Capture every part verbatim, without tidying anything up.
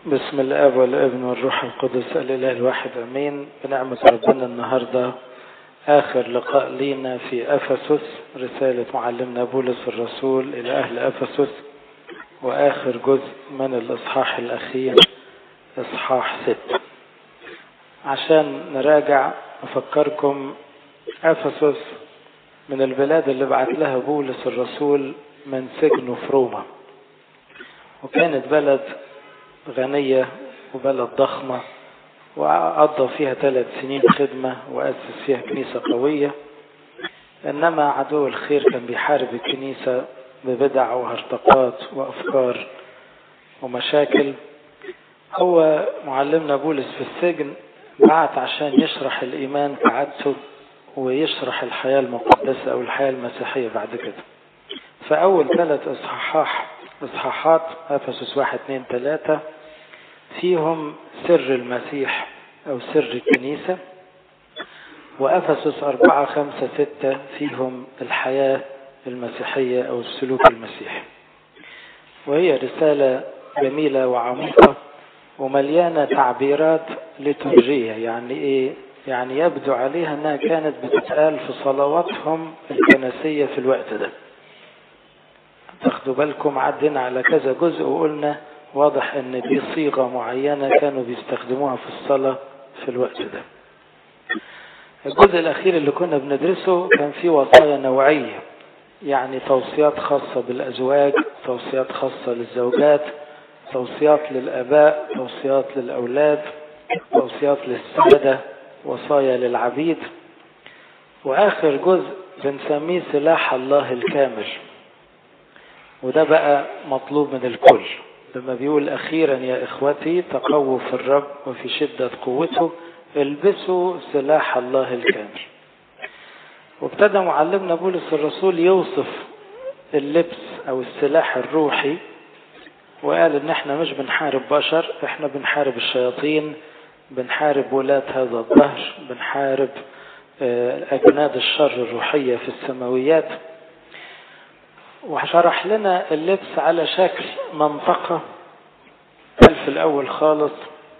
بسم الاب والابن والروح القدس الاله الواحد امين. بنعمه ربنا النهارده اخر لقاء لينا في افسس، رساله معلمنا بولس الرسول الى اهل افسس، واخر جزء من الاصحاح الاخير اصحاح ستة. عشان نراجع افكركم، افسس من البلاد اللي بعت لها بولس الرسول من سجنه في روما، وكانت بلد غنية وبلد ضخمة، وقضى فيها ثلاث سنين خدمة وأسس فيها كنيسة قوية. إنما عدو الخير كان بيحارب الكنيسة ببدع وهرطقات وأفكار ومشاكل. هو معلمنا بولس في السجن بعت عشان يشرح الإيمان كعادته ويشرح الحياة المقدسة أو الحياة المسيحية بعد كده. فأول ثلاث إصحاحات إصحاحات أفسس واحد اثنين ثلاثة فيهم سر المسيح أو سر الكنيسة، وأفسس أربعة خمسة ستة فيهم الحياة المسيحية أو السلوك المسيحي. وهي رسالة جميلة وعميقة ومليانة تعبيرات ليتورجية. يعني إيه؟ يعني يبدو عليها أنها كانت بتتقال في صلواتهم الكنسية في الوقت ده. تاخدوا بالكم، عدنا على كذا جزء وقلنا واضح ان دي صيغة معينة كانوا بيستخدموها في الصلاة في الوقت ده. الجزء الاخير اللي كنا بندرسه كان فيه وصايا نوعية، يعني توصيات خاصة بالازواج، توصيات خاصة للزوجات، توصيات للاباء، توصيات للاولاد، توصيات للسادة، وصايا للعبيد. واخر جزء بنسميه سلاح الله الكامل، وده بقى مطلوب من الكل لما بيقول أخيرا يا إخوتي تقووا في الرب وفي شدة قوته البسوا سلاح الله الكامل. وابتدى معلمنا بولس الرسول يوصف اللبس أو السلاح الروحي، وقال إن احنا مش بنحارب بشر، احنا بنحارب الشياطين، بنحارب ولاة هذا الظهر، بنحارب أجناد الشر الروحية في السماويات. وشرح لنا اللبس على شكل منطقة. قال في الأول خالص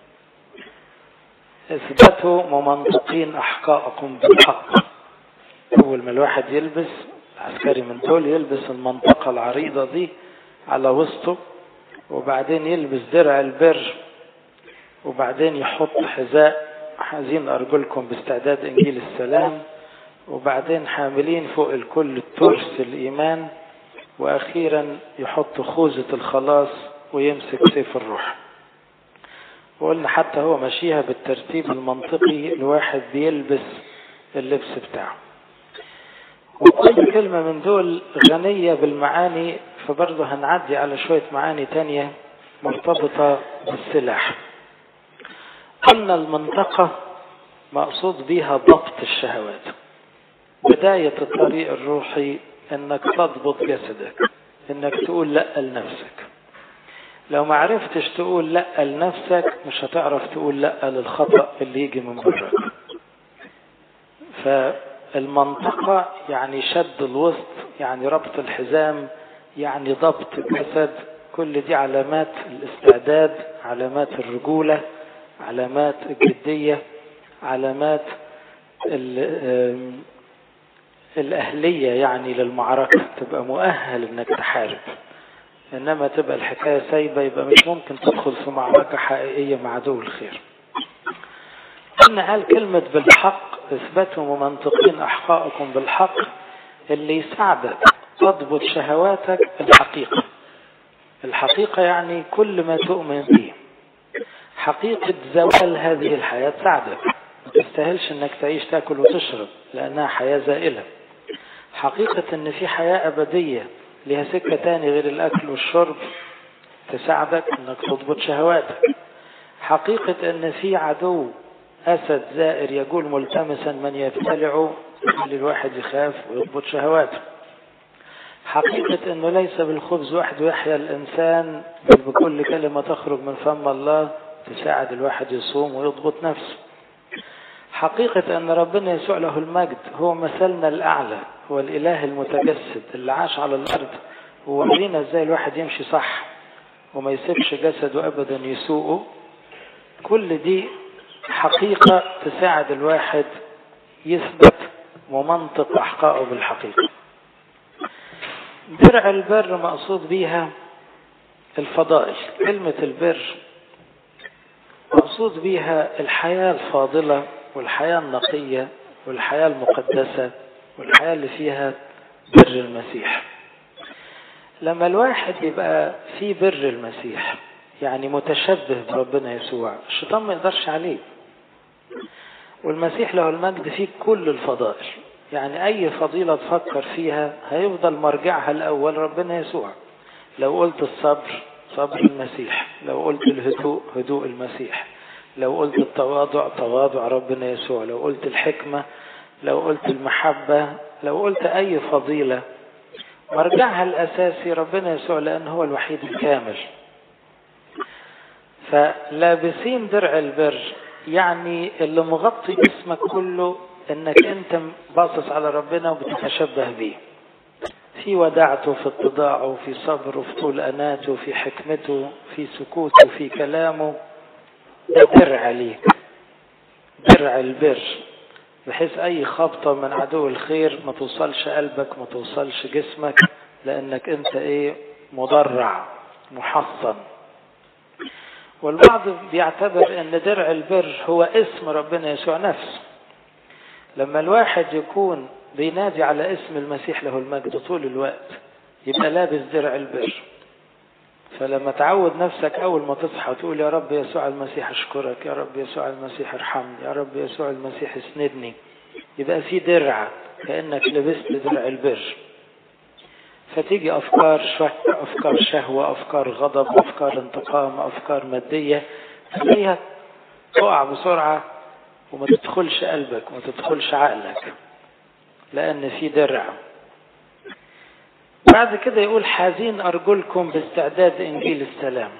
اثبتوا ممنطقين أحقاءكم بالحق. أول ما الواحد يلبس، عسكري من دول يلبس المنطقة العريضة دي على وسطه، وبعدين يلبس درع البر، وبعدين يحط حذاء حزين أرجلكم باستعداد إنجيل السلام، وبعدين حاملين فوق الكل الترس الإيمان، وأخيرا يحط خوذة الخلاص ويمسك سيف الروح. وقلنا حتى هو ماشيها بالترتيب المنطقي، الواحد بيلبس اللبس بتاعه. وكل كلمة من دول غنية بالمعاني، فبرضه هنعدي على شوية معاني تانية مرتبطة بالسلاح. قلنا المنطقة مقصود بيها ضبط الشهوات. بداية الطريق الروحي انك تضبط جسدك، انك تقول لا لنفسك. لو ما عرفتش تقول لا لنفسك مش هتعرف تقول لا للخطأ اللي يجي من برك. فالمنطقة يعني شد الوسط، يعني ربط الحزام، يعني ضبط الجسد. كل دي علامات الاستعداد، علامات الرجولة، علامات الجدية، علامات الأهلية، يعني للمعركة تبقى مؤهل انك تحارب. انما تبقى الحكاية سايبة يبقى مش ممكن تدخل في معركة حقيقية مع عدو الخير. قلنا قال كلمة بالحق، اثبتوا ممنطقين احقائكم بالحق، اللي يساعدك تضبط شهواتك الحقيقة. الحقيقة يعني كل ما تؤمن به. حقيقة زوال هذه الحياة تساعدك، ما تستاهلش انك تعيش تاكل وتشرب لانها حياة زائلة. حقيقة ان في حياة ابدية لها سكة تاني غير الاكل والشرب تساعدك انك تضبط شهواتك. حقيقة ان في عدو اسد زائر يقول ملتمسا من يبتلعه، اللي الواحد يخاف ويضبط شهواته. حقيقة انه ليس بالخبز وحده يحيا الانسان، بل بكل كلمة تخرج من فم الله، تساعد الواحد يصوم ويضبط نفسه. حقيقة أن ربنا يسوع له المجد هو مثلنا الأعلى، هو الإله المتجسد اللي عاش على الأرض، وورينا إزاي الواحد يمشي صح، وما يسيبش جسده أبدا يسوءه. كل دي حقيقة تساعد الواحد يثبت ومنطق أحقائه بالحقيقة. درع البر مقصود بيها الفضائل. كلمة البر مقصود بيها الحياة الفاضلة والحياة النقية والحياة المقدسة والحياة اللي فيها بر المسيح. لما الواحد يبقى في بر المسيح يعني متشبه بربنا يسوع، الشيطان ما يقدرش عليه. والمسيح له المجد فيه كل الفضائل، يعني أي فضيلة تفكر فيها هيفضل مرجعها الأول ربنا يسوع. لو قلت الصبر صبر المسيح، لو قلت الهدوء هدوء المسيح، لو قلت التواضع تواضع ربنا يسوع، لو قلت الحكمة، لو قلت المحبة، لو قلت أي فضيلة مرجعها الأساسي ربنا يسوع، لأن هو الوحيد الكامل. فلابسين درع البر يعني اللي مغطي جسمك كله انك انت باصص على ربنا وبتتشبه بيه في وداعته، في اتضاعه، في صبره، في طول اناته، في حكمته، في سكوته، في كلامه. ده درع ليك، درع البر، بحيث اي خبطة من عدو الخير ما توصلش قلبك، ما توصلش جسمك، لانك انت ايه مضرع محصن. والبعض بيعتبر ان درع البر هو اسم ربنا يسوع نفسه. لما الواحد يكون بينادي على اسم المسيح له المجد طول الوقت يبقى لابس درع البر. فلما تعود نفسك اول ما تصحى تقول يا رب يسوع المسيح اشكرك، يا رب يسوع المسيح ارحمني، يا رب يسوع المسيح اسندني، يبقى في درع كأنك لبست درع البر. فتيجي أفكار شك، أفكار شهوة، أفكار غضب، أفكار انتقام، أفكار مادية، تلاقيها تقع بسرعة وما تدخلش قلبك وما تدخلش عقلك، لأن في درع. بعد كده يقول حازين أرجلكم باستعداد إنجيل السلام.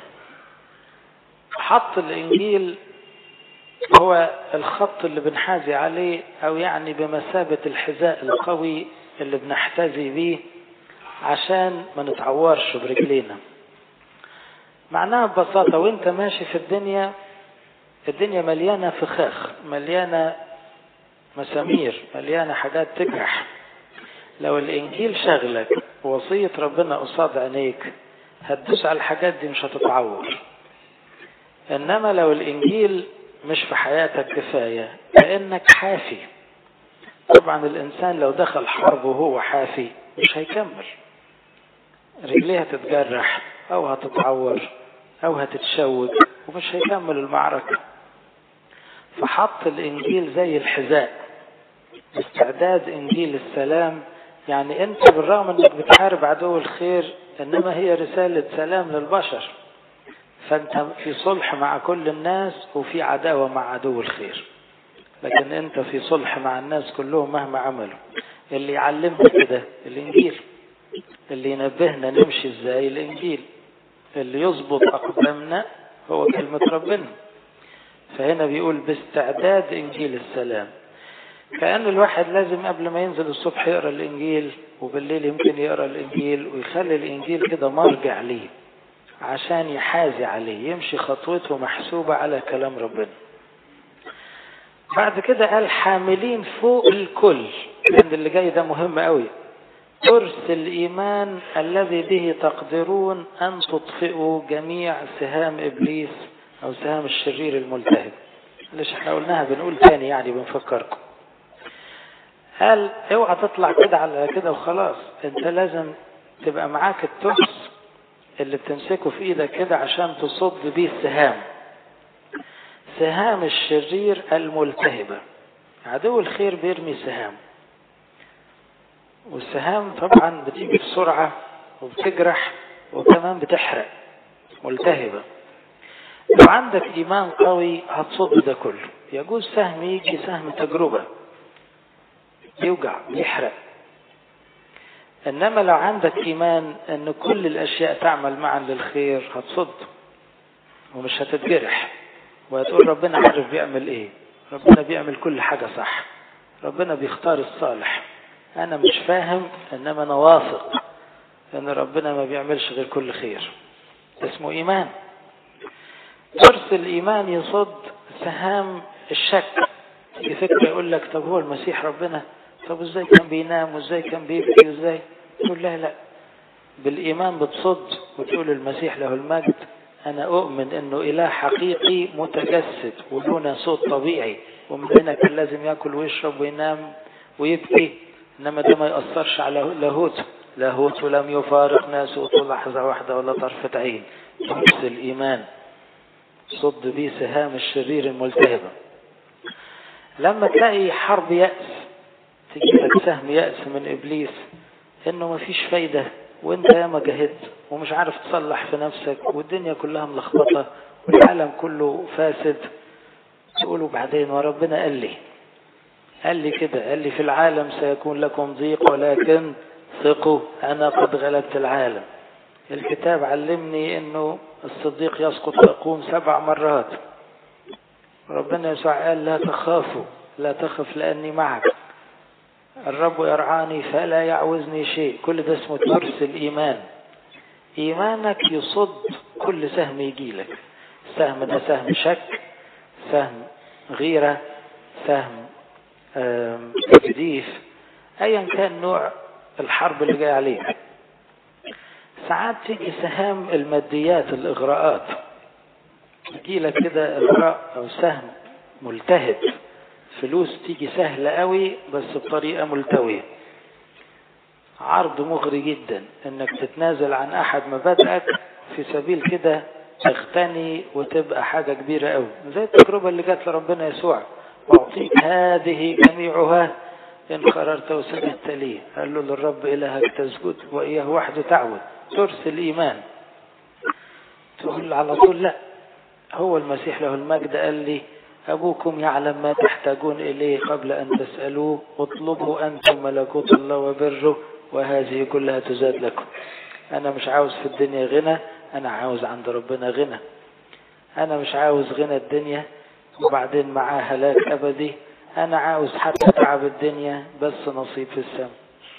حط الإنجيل هو الخط اللي بنحازي عليه، أو يعني بمثابة الحذاء القوي اللي بنحتذي بيه عشان ما نتعورش برجلينا. معناها ببساطة وانت ماشي في الدنيا، الدنيا مليانة فخاخ، مليانة مسامير، مليانة حاجات تجرح. لو الإنجيل شغلك ووصية ربنا قصاد عينيك هتدوس على الحاجات دي مش هتتعور. إنما لو الإنجيل مش في حياتك كفاية كأنك حافي. طبعا الإنسان لو دخل حرب وهو حافي مش هيكمل، رجليه هتتجرح أو هتتعور أو هتتشوك ومش هيكمل المعركة. فحط الإنجيل زي الحذاء، استعداد إنجيل السلام. يعني أنت بالرغم أنك بتحارب عدو الخير إنما هي رسالة سلام للبشر، فأنت في صلح مع كل الناس وفي عداوة مع عدو الخير، لكن أنت في صلح مع الناس كلهم مهما عملوا. اللي يعلمنا كده الإنجيل، اللي ينبهنا نمشي ازاي الإنجيل، اللي يضبط أقدامنا هو كلمة ربنا. فهنا بيقول باستعداد إنجيل السلام، كأن الواحد لازم قبل ما ينزل الصبح يقرأ الإنجيل، وبالليل يمكن يقرأ الإنجيل، ويخلي الإنجيل كده مرجع ليه عشان يحازي عليه، يمشي خطوته محسوبة على كلام ربنا. بعد كده قال حاملين فوق الكل، لأن اللي جاي ده مهم قوي. قرص الإيمان الذي به تقدرون أن تطفئوا جميع سهام إبليس أو سهام الشرير الملتهب. ليش احنا قلناها بنقول تاني يعني بنفكركم. قال اوعى تطلع كده على كده وخلاص، انت لازم تبقى معاك الترس اللي بتمسكه في ايدك كده عشان تصد بيه السهام، سهام الشرير الملتهبة. عدو الخير بيرمي سهام، والسهام طبعا بتيجي بسرعة وبتجرح وكمان بتحرق، ملتهبة. لو عندك إيمان قوي هتصد ده كله. يجوز سهم يجي سهم تجربة يوجع يحرق، إنما لو عندك إيمان أن كل الأشياء تعمل معا للخير هتصد ومش هتتجرح، وهتقول ربنا عارف بيعمل إيه، ربنا بيعمل كل حاجة صح، ربنا بيختار الصالح. أنا مش فاهم إنما أنا واثق أن ربنا ما بيعملش غير كل خير، اسمه إيمان. ترس الإيمان يصد سهام الشك. في فكرة يقول لك طب هو المسيح ربنا؟ طب ازاي كان بينام وازاي كان بيبكي وازاي؟ تقول لا لا، بالإيمان بتصد وتقول المسيح له المجد أنا أؤمن أنه إله حقيقي متجسد ودون صوت طبيعي، ومننا كان لازم يأكل ويشرب وينام ويبكي، إنما ده ما يأثرش على لاهوته. لاهوته لم يفارق ناسوته لحظة واحدة ولا طرفة عين. ترس الإيمان صد بيه سهام الشرير الملتهبة. لما تلاقي حرب يأس، تجي لك سهم يأس من إبليس إنه ما فيش فايدة وإنت ياما جهدت ومش عارف تصلح في نفسك والدنيا كلها ملخبطة والعالم كله فاسد، تقولوا بعدين وربنا قال لي قال لي كده، قال لي في العالم سيكون لكم ضيق ولكن ثقوا أنا قد غلبت العالم. الكتاب علمني إنه الصديق يسقط ويقوم سبع مرات. ربنا يسوع قال لا تخافوا لا تخف لأني معك، الرب يرعاني فلا يعوزني شيء. كل ده اسمه ترس الإيمان. إيمانك يصد كل سهم يجيلك. سهم ده سهم شك، سهم غيرة، سهم تجديف، أيا كان نوع الحرب اللي جاي عليك. ساعات تيجي سهام الماديات، الإغراءات، يجيلك كده إغراء أو سهم ملتهب، فلوس تيجي سهلة قوي بس بطريقة ملتوية، عرض مغري جدا انك تتنازل عن احد مبادئك في سبيل كده تغتني وتبقى حاجة كبيرة قوي، زي التجربة اللي جات لربنا يسوع واعطيك هذه جميعها ان قررت وسجدت لي. قال له للرب الهك تسجد واياه وحده تعبد. ترس الايمان. تقول على طول لا، هو المسيح له المجد قال لي أبوكم يعلم ما تحتاجون إليه قبل أن تسألوه، اطلبوا أنتم ملكوت الله وبره وهذه كلها تزاد لكم. أنا مش عاوز في الدنيا غنى، أنا عاوز عند ربنا غنى. أنا مش عاوز غنى الدنيا وبعدين معاه هلاك أبدي، أنا عاوز حتى تعب الدنيا بس نصيب في السماء.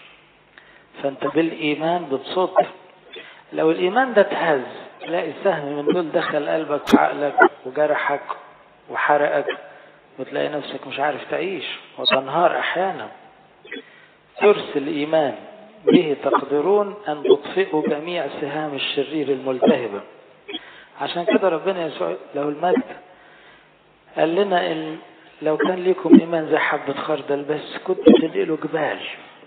فأنت بالإيمان بتصد. لو الإيمان ده اتهز تلاقي السهم من دول دخل قلبك وعقلك وجرحك وحرقك وتلاقي نفسك مش عارف تعيش وتنهار أحيانا. ترس الإيمان به تقدرون أن تطفئوا جميع سهام الشرير الملتهبة. عشان كده ربنا يسوع له المجد قال لنا إن لو كان لكم إيمان زي حبة خردل بس كنت تنقلوا جبال.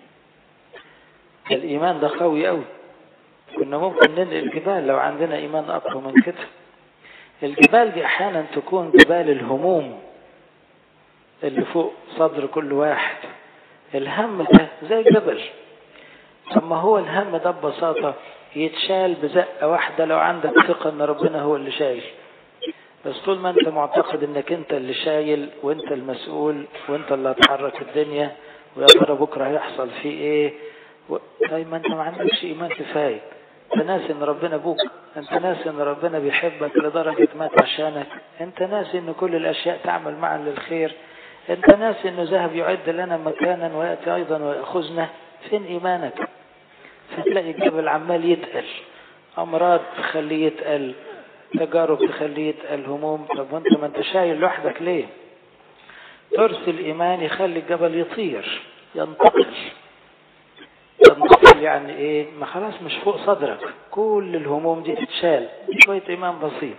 الإيمان ده قوي قوي، كنا ممكن ننقل جبال لو عندنا إيمان أقوى من كده. الجبال دي أحيانا تكون جبال الهموم اللي فوق صدر كل واحد. الهم ده زي جبل، ثم هو الهم ده ببساطة يتشال بزقة واحدة لو عندك ثقة ان ربنا هو اللي شايل. بس طول ما انت معتقد انك انت اللي شايل وانت المسؤول وانت اللي هتحرك الدنيا ويا ترى بكرة هيحصل فيه ايه و... ما انت ما عندكش ايمان كفاية. انت ناسي ان ربنا ابوك، انت ناسي ان ربنا بيحبك لدرجة مات عشانك، انت ناسي ان كل الاشياء تعمل معا للخير، انت ناسي انه ذهب يعد لنا مكانا ويأتي ايضا ويأخذنا. فين ايمانك؟ فتلاقي الجبل عمال يتقل، امراض تخليه يتقل، تجارب تخليه يتقل، هموم. طب وانت ما انت شايل لوحدك ليه؟ ترس الايمان يخلي الجبل يطير، ينتقل. ينتقل يعني ايه؟ ما خلاص مش فوق صدرك، كل الهموم دي تتشال شوية ايمان بسيط.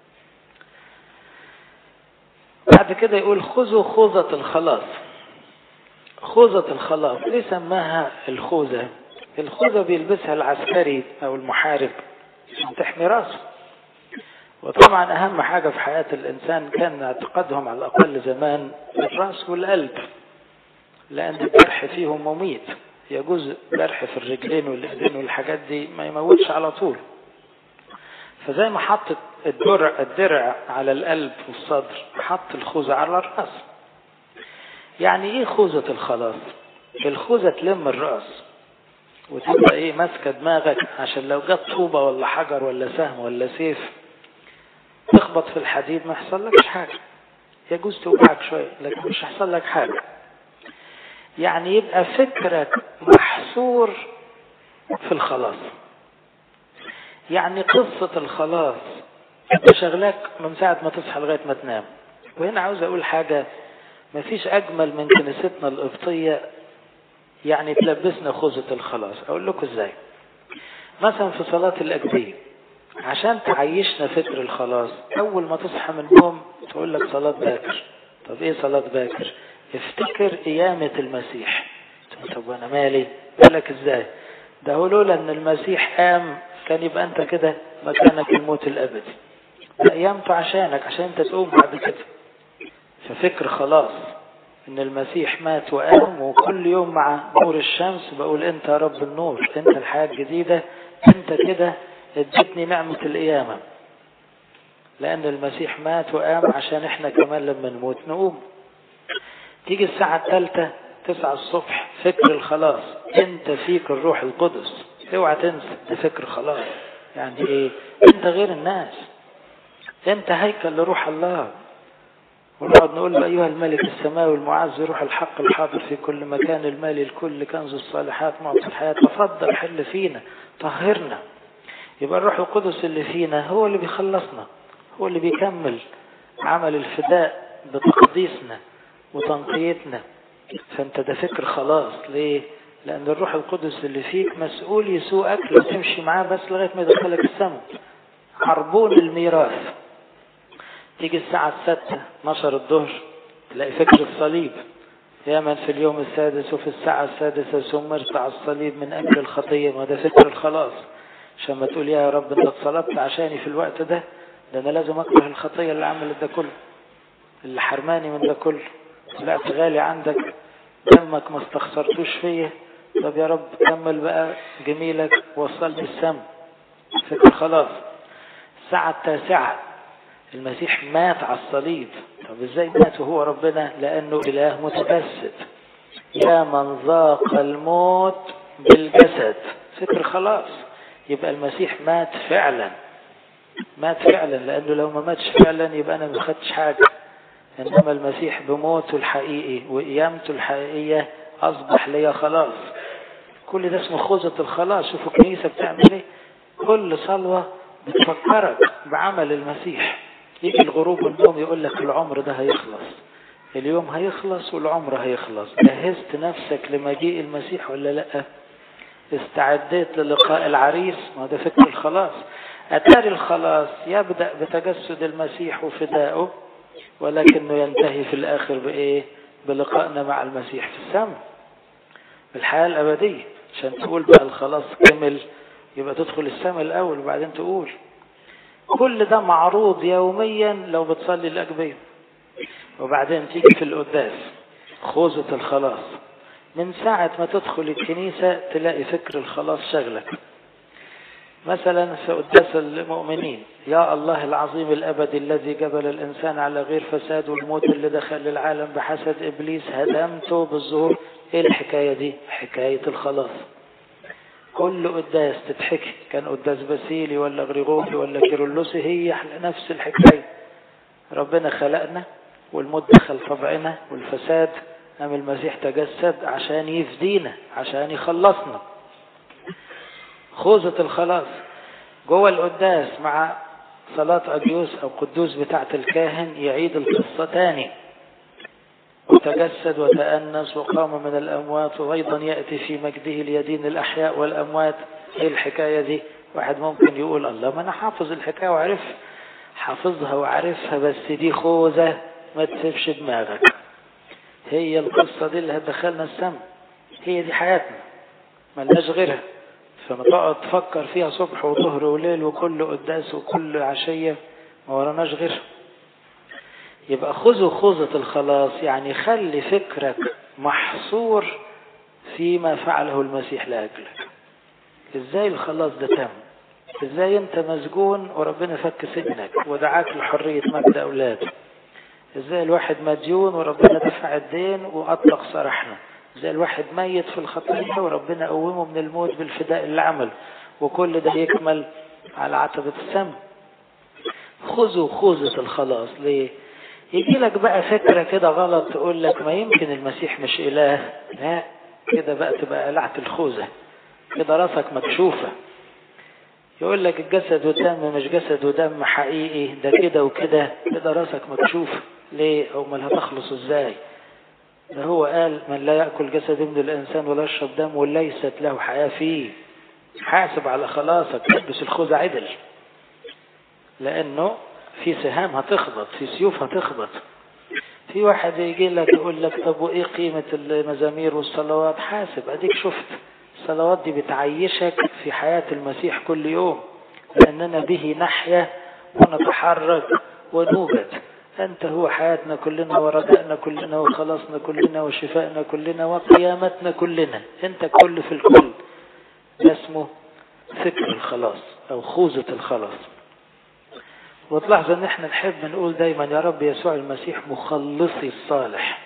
بعد كده يقول خذوا خوذة الخلاص. خوذة الخلاص ليه سماها الخوذة؟ الخوذة بيلبسها العسكري او المحارب عشان تحمي راسه. وطبعا اهم حاجة في حياة الانسان كان اعتقادهم على الاقل زمان الراس والقلب، لان الجرح فيهم مميت. يجوز جرح في الرجلين والايدين والحاجات دي ما يموتش على طول. فزي ما حط الدرع الدرع على القلب والصدر حط الخوذة على الراس. يعني ايه خوذة الخلاص؟ الخوذة تلم الراس وتبقى ايه؟ ماسكه دماغك عشان لو جت طوبة ولا حجر ولا سهم ولا سيف تخبط في الحديد ما يحصل لكش حاجة. يجوز توجعك شوية لكن مش هيحصل لك حاجة. يعني يبقى فكرك محصور في الخلاص. يعني قصة الخلاص انت شغلك من ساعة ما تصحى لغاية ما تنام. وهنا عاوز اقول حاجة، مفيش اجمل من كنيستنا القبطية يعني تلبسنا خوذة الخلاص. اقول لكم ازاي. مثلا في صلاة الاجبية عشان تعيشنا فكر الخلاص، اول ما تصحى من النوم تقول لك صلاة باكر. طب ايه صلاة باكر؟ افتكر قيامة المسيح. طب وانا مالي؟ قالك ازاي؟ ده هو لولا ان المسيح قام كان يبقى انت كده مكانك الموت الابدي. ده قيامته عشانك، عشان انت تقوم بعد كده. ففكر خلاص ان المسيح مات وقام، وكل يوم مع نور الشمس بقول انت يا رب النور، انت الحياة الجديدة، انت كده ادتني نعمة القيامة. لان المسيح مات وقام عشان احنا كمان لما نموت نقوم. تيجي الساعة الثالثة تسعة الصبح فكر الخلاص، انت فيك الروح القدس، اوعى تنسى ده فكر خلاص. يعني ايه؟ انت غير الناس، انت هيكل لروح الله. ونقعد نقول له ايها الملك السماوي المعز روح الحق الحاضر في كل مكان المالي الكل كنز الصالحات معطي الحياة، تفضل حل فينا طهرنا. يبقى الروح القدس اللي فينا هو اللي بيخلصنا، هو اللي بيكمل عمل الفداء بتقديسنا وتنقيتنا. فانت ده فكر خلاص. ليه؟ لان الروح القدس اللي فيك مسؤول يسوقك لو تمشي معاه بس لغاية ما يدخلك السماء. عربون الميراث. تيجي الساعة السادسة اثناشر الظهر تلاقي فكر الصليب، يا من في اليوم السادس وفي الساعة السادسة سمرت على الصليب من أجل الخطية. ما ده فكر الخلاص. عشان ما تقول يا رب انت اتصلبت عشاني في الوقت ده، ده انا لازم اكره الخطية اللي عملت ده كله، اللي حرماني من ده كله. طلعت غالي عندك، دمك ما استخسرتوش فيا. طب يا رب كمل بقى جميلك وصلني السم. فكر خلاص. الساعة التاسعة المسيح مات على الصليب. طب ازاي مات وهو ربنا؟ لانه اله متجسد. يا من ذاق الموت بالجسد. فكر خلاص. يبقى المسيح مات فعلا، مات فعلا، لانه لو ما ماتش فعلا يبقى انا ما خدتش حاجه. انما المسيح بموته الحقيقي وقيامته الحقيقيه اصبح لي خلاص. كل ده اسمه خوذة الخلاص. شوفوا الكنيسه بتعمل ايه. كل صلوه بتفكرك بعمل المسيح. يجي الغروب والنوم يقول لك العمر ده هيخلص، اليوم هيخلص والعمر هيخلص. جهزت نفسك لمجيء المسيح ولا لا؟ استعديت للقاء العريس؟ ما ده فكر الخلاص. أتاري الخلاص يبدأ بتجسد المسيح وفدائه، ولكنه ينتهي في الآخر بإيه؟ بلقائنا مع المسيح في السماء، بالحياة الأبدية. عشان تقول بقى الخلاص كمل يبقى تدخل السماء الأول وبعدين تقول. كل ده معروض يوميا لو بتصلي الأجبية. وبعدين تيجي في القداس خوذة الخلاص. من ساعة ما تدخل الكنيسة تلاقي فكر الخلاص شغلك. مثلا في قداس المؤمنين، يا الله العظيم الأبدي الذي جبل الإنسان على غير فساد، والموت اللي دخل للعالم بحسد إبليس هدمته بالظهور. إيه الحكاية دي؟ حكاية الخلاص. كل قداس تتحكي، كان قداس باسيلي ولا غريغوري ولا كيرلسي، هي نفس الحكاية. ربنا خلقنا والموت دخل طبعنا والفساد، قام المسيح تجسد عشان يفدينا، عشان يخلصنا. خوذة الخلاص جوه القداس مع صلاة أجيوس أو قدوس بتاعة الكاهن يعيد القصة تاني. وتجسد وتأنس وقام من الأموات وأيضا يأتي في مجده ليدين الأحياء والأموات. إيه الحكاية دي؟ واحد ممكن يقول الله ما أنا حافظ الحكاية وعرف حافظها وعرفها، بس دي خوذة ما تسيبش دماغك. هي القصة دي اللي هتدخلنا السماء، هي دي حياتنا ملناش غيرها. فما تقعد تفكر فيها صبح وظهر وليل وكل قداس وكل عشية ما وراناش غيرها. يبقى خذوا خوذة الخلاص، يعني خلي فكرك محصور فيما فعله المسيح لأجلك. ازاي الخلاص ده تم؟ ازاي انت مسجون وربنا فك سجنك ودعاك لحرية مجد أولادك؟ ازاي الواحد مديون وربنا دفع الدين وأطلق سراحنا؟ ازاي الواحد ميت في الخطية وربنا قومه من الموت بالفداء اللي عمله؟ وكل ده يكمل على عتبة السماء. خذوا خوذة الخلاص. ليه؟ يجي لك بقى فكرة كده غلط تقول لك ما يمكن المسيح مش إله. لا، كده بقى تبقى قلعت الخوذة، كده راسك مكشوفة. يقول لك الجسد والدم مش جسد ودم حقيقي، ده كده وكده، كده راسك مكشوف ليه؟ او ما هتخلص ازاي؟ ده هو قال من لا يأكل جسد ابن الإنسان ولا يشرب دم وليست له حياة فيه. حاسب على خلاصك، تلبس الخوذة عدل، لأنه في سهام هتخبط، في سيوف هتخبط. في واحد يجي لك يقول لك طب وإيه قيمة المزامير والصلوات؟ حاسب، أديك شفت الصلوات دي بتعيشك في حياة المسيح كل يوم، لأننا به نحيا ونتحرك ونوجد. أنت هو حياتنا كلنا ورجائنا كلنا وخلاصنا كلنا وشفائنا كلنا وقيامتنا كلنا. أنت كل في الكل. ده اسمه فكر الخلاص أو خوذة الخلاص. وتلاحظ أن احنا نحب نقول دايما يا رب يسوع المسيح مخلصي الصالح.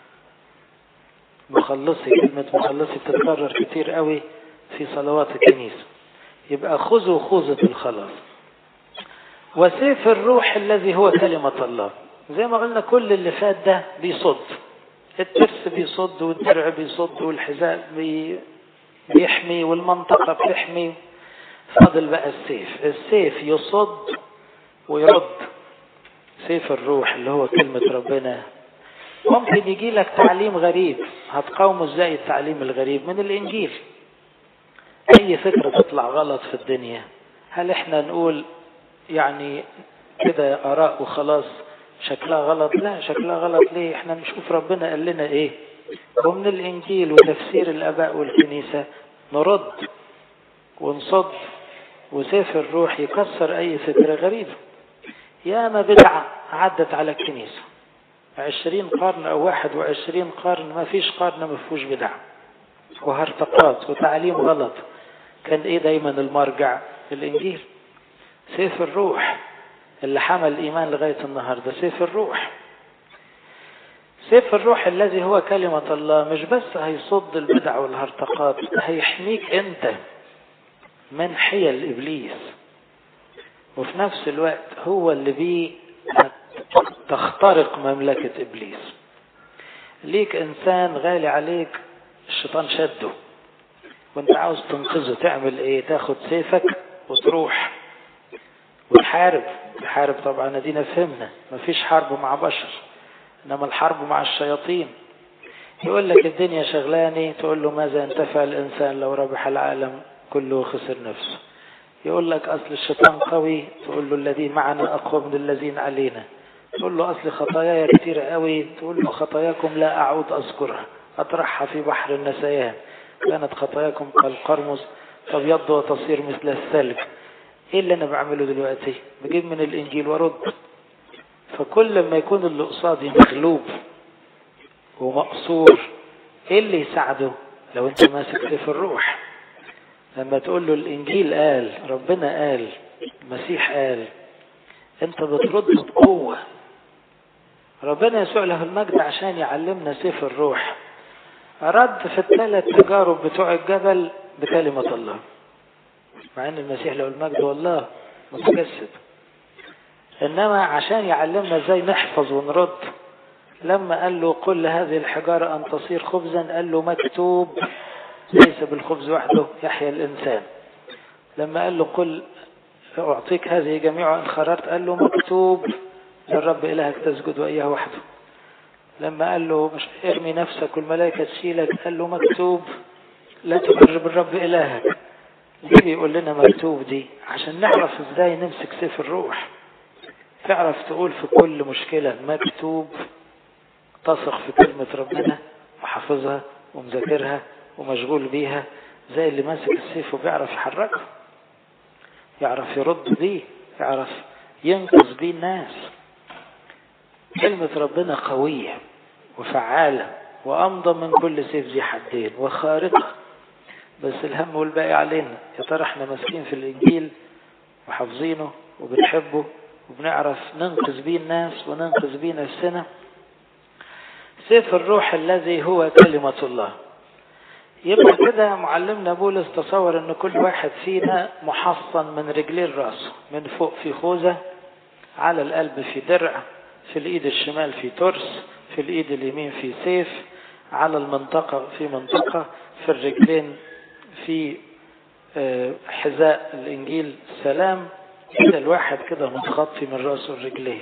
مخلصي، كلمة مخلصي بتتكرر كتير قوي في صلوات الكنيسة. يبقى خذوا خوذة الخلاص. وسيف الروح الذي هو كلمة الله. زي ما قلنا كل اللي فات ده بيصد، الترس بيصد والدرع بيصد والحذاء بي بيحمي والمنطقة بتحمي. فاضل بقى السيف. السيف يصد ويرد. سيف الروح اللي هو كلمة ربنا. ممكن يجي لك تعليم غريب، هتقاومه ازاي التعليم الغريب؟ من الإنجيل. أي فكرة تطلع غلط في الدنيا، هل احنا نقول يعني كده آراء وخلاص شكلها غلط؟ لا، شكلها غلط ليه؟ احنا نشوف ربنا قال لنا ايه، ومن الإنجيل وتفسير الآباء والكنيسة نرد ونصد. وسيف الروح يكسر أي فكرة غريبة. ياما بدعة عدت على الكنيسة عشرين قرن أو واحد وعشرين قرن، ما فيش قرن ما فيهوش بدعة وهرطقات وتعليم غلط. كان ايه دايما المرجع؟ الإنجيل. سيف الروح اللي حمل الإيمان لغاية النهاردة سيف الروح. سيف الروح الذي هو كلمة الله مش بس هيصد البدع والهرطقات، هيحميك أنت من حيل إبليس، وفي نفس الوقت هو اللي بيه تخترق مملكة إبليس. ليك إنسان غالي عليك الشيطان شده وانت عاوز تنقذه، تعمل ايه؟ تاخد سيفك وتروح وتحارب. تحارب طبعا دينا فهمنا مفيش حرب مع بشر، انما الحرب مع الشياطين. يقول لك الدنيا شغلاني، تقول له ماذا ينتفع الإنسان لو ربح العالم كله وخسر نفسه؟ يقول لك أصل الشيطان قوي، تقول له الذي معنا أقوى من الذين علينا. تقول له أصل خطاياي كتير قوي، تقول له خطاياكم لا أعود أذكرها، أطرحها في بحر النسيان. كانت خطاياكم كالقرمز تبيض وتصير مثل الثلج. إيه اللي أنا بعمله دلوقتي؟ بجيب من الإنجيل ورد. فكل ما يكون اللي قصادي مغلوب ومقصور، إيه اللي يساعده؟ لو أنت ماسك سيف الروح، لما تقول له الإنجيل قال، ربنا قال، المسيح قال، أنت بترد بقوة. ربنا يسوع له المجد عشان يعلمنا سيف الروح رد في الثلاث تجارب بتوع الجبل بكلمة الله، مع أن المسيح له المجد والله متجسد. إنما عشان يعلمنا ازاي نحفظ ونرد، لما قال له قل هذه الحجارة أن تصير خبزا، قال له مكتوب ليس بالخبز وحده يحيى الإنسان. لما قال له قل أعطيك هذه جميع إن خررت، قال له مكتوب للرب إلهك تسجد وإياه وحده. لما قال له مش ارمي نفسك والملائكة تشيلك، قال له مكتوب لا تجرب الرب إلهك. ليه بيقول لنا مكتوب دي؟ عشان نعرف ازاي نمسك سيف الروح. تعرف تقول في كل مشكلة مكتوب، تثق في كلمة ربنا وحافظها ومذاكرها ومشغول بيها، زي اللي ماسك السيف وبيعرف يحركه، يعرف يرد بيه، يعرف ينقذ بيه الناس. كلمة ربنا قوية وفعالة وأمضى من كل سيف ذي حدين وخارقة. بس الهم والباقي علينا، يا ترى احنا ماسكين في الإنجيل وحافظينه وبنحبه وبنعرف ننقذ بيه الناس وننقذ بيه نفسنا. سيف الروح الذي هو كلمة الله. يبقى كده معلمنا بولس تصور ان كل واحد فينا محصن من رجلين راسه، من فوق في خوذة، على القلب في درع، في الايد الشمال في ترس، في الايد اليمين في سيف، على المنطقة في منطقة، في الرجلين في حذاء الإنجيل سلام كده الواحد كده متخطي من رأسه لرجليه.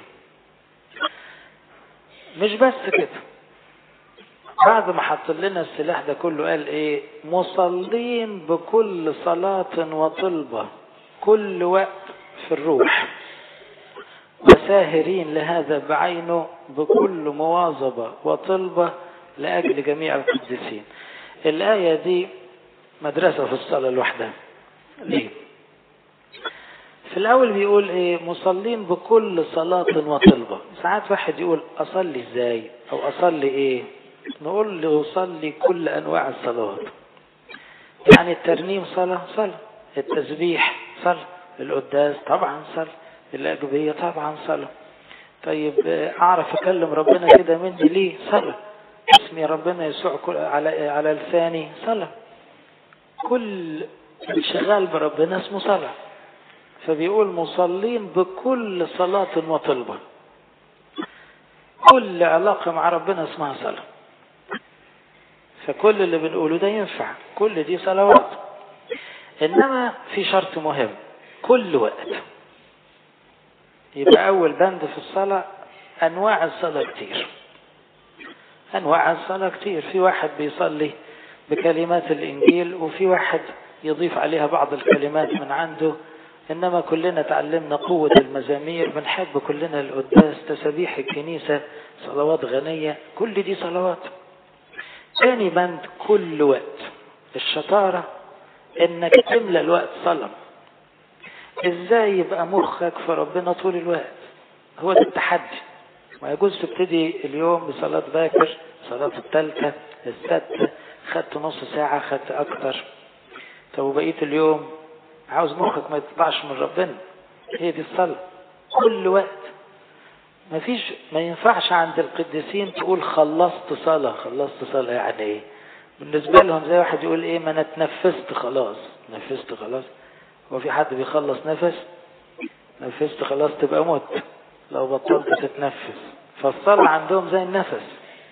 مش بس كده، بعد ما حط لنا السلاح ده كله قال ايه؟ مصلين بكل صلاة وطلبة كل وقت في الروح، وساهرين لهذا بعينه بكل مواظبة وطلبة لأجل جميع القديسين. الآية دي مدرسة في الصلاة لوحدها. ليه؟ في الأول بيقول إيه؟ مصلين بكل صلاة وطلبة. ساعات واحد يقول أصلي إزاي أو أصلي إيه؟ نقول له صلي كل أنواع الصلوات. يعني الترنيم صلاة صلاة، التسبيح صلاة، القداس طبعا صلاة، الأجبية طبعا صلاة. طيب أعرف أكلم ربنا كده مني ليه؟ صلاة. اسمي ربنا يسوع على على لساني صلاة. كل انشغال بربنا اسمه صلاة. فبيقول مصلين بكل صلاة وطلبة. كل علاقة مع ربنا اسمها صلاة. فكل اللي بنقوله ده ينفع، كل دي صلوات. إنما في شرط مهم، كل وقت. يبقى أول بند في الصلاة أنواع الصلاة كتير. أنواع الصلاة كتير. في واحد بيصلي بكلمات الإنجيل، وفي واحد يضيف عليها بعض الكلمات من عنده. إنما كلنا تعلمنا قوة المزامير، بنحب كلنا القداس، تسبيح الكنيسة، صلوات غنية، كل دي صلوات. ثاني بند كل وقت. الشطارة إنك تملى الوقت صلاة. إزاي يبقى مخك في ربنا طول الوقت؟ هو ده التحدي. ما يجوز تبتدي اليوم بصلاة باكر، صلاة الثالثة السادسة، خدت نص ساعة، خدت أكتر. طب وبقيت اليوم عاوز مخك ما يطلعش من ربنا. هي دي الصلاة كل وقت. ما فيش ما ينفعش عند القديسين تقول خلصت صلاة. خلصت صلاة يعني ايه؟ بالنسبة لهم زي واحد يقول ايه؟ ما انا اتنفست خلاص. نفست خلاص؟ هو في حد بيخلص نفس؟ نفست خلاص تبقى موت لو بطلت تتنفس. فالصلاة عندهم زي النفس.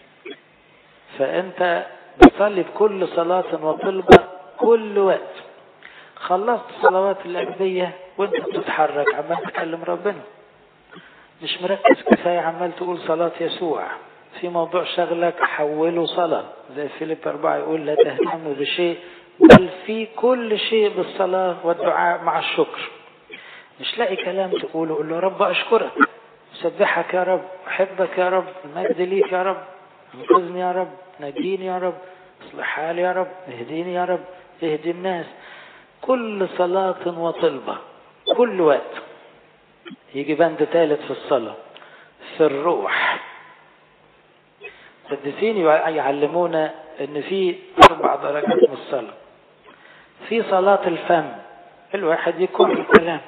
فانت بتصلي بكل صلاة وطلبة كل وقت. خلصت صلوات الأجبية وانت بتتحرك عمال تكلم ربنا، مش مركز كفاية عمال تقول صلاة يسوع. في موضوع شغلك حوله صلاة، زي فيليب أربعة يقول لا تهتموا بشيء بل في كل شيء بالصلاة والدعاء مع الشكر. مش لاقي كلام تقوله، قول له يا رب أشكرك، أسبحك يا رب، أحبك يا رب، المجد ليك يا رب، انقذني يا رب، نجيني يا رب، اصلح حالي يا رب، اهديني يا رب، اهدي الناس. كل صلاة وطلبة كل وقت. يجي بند ثالث في الصلاة في الروح. القديسين يعلمونا ان في اربع درجات من الصلاة. في صلاة الفم، الواحد يكون الكلام،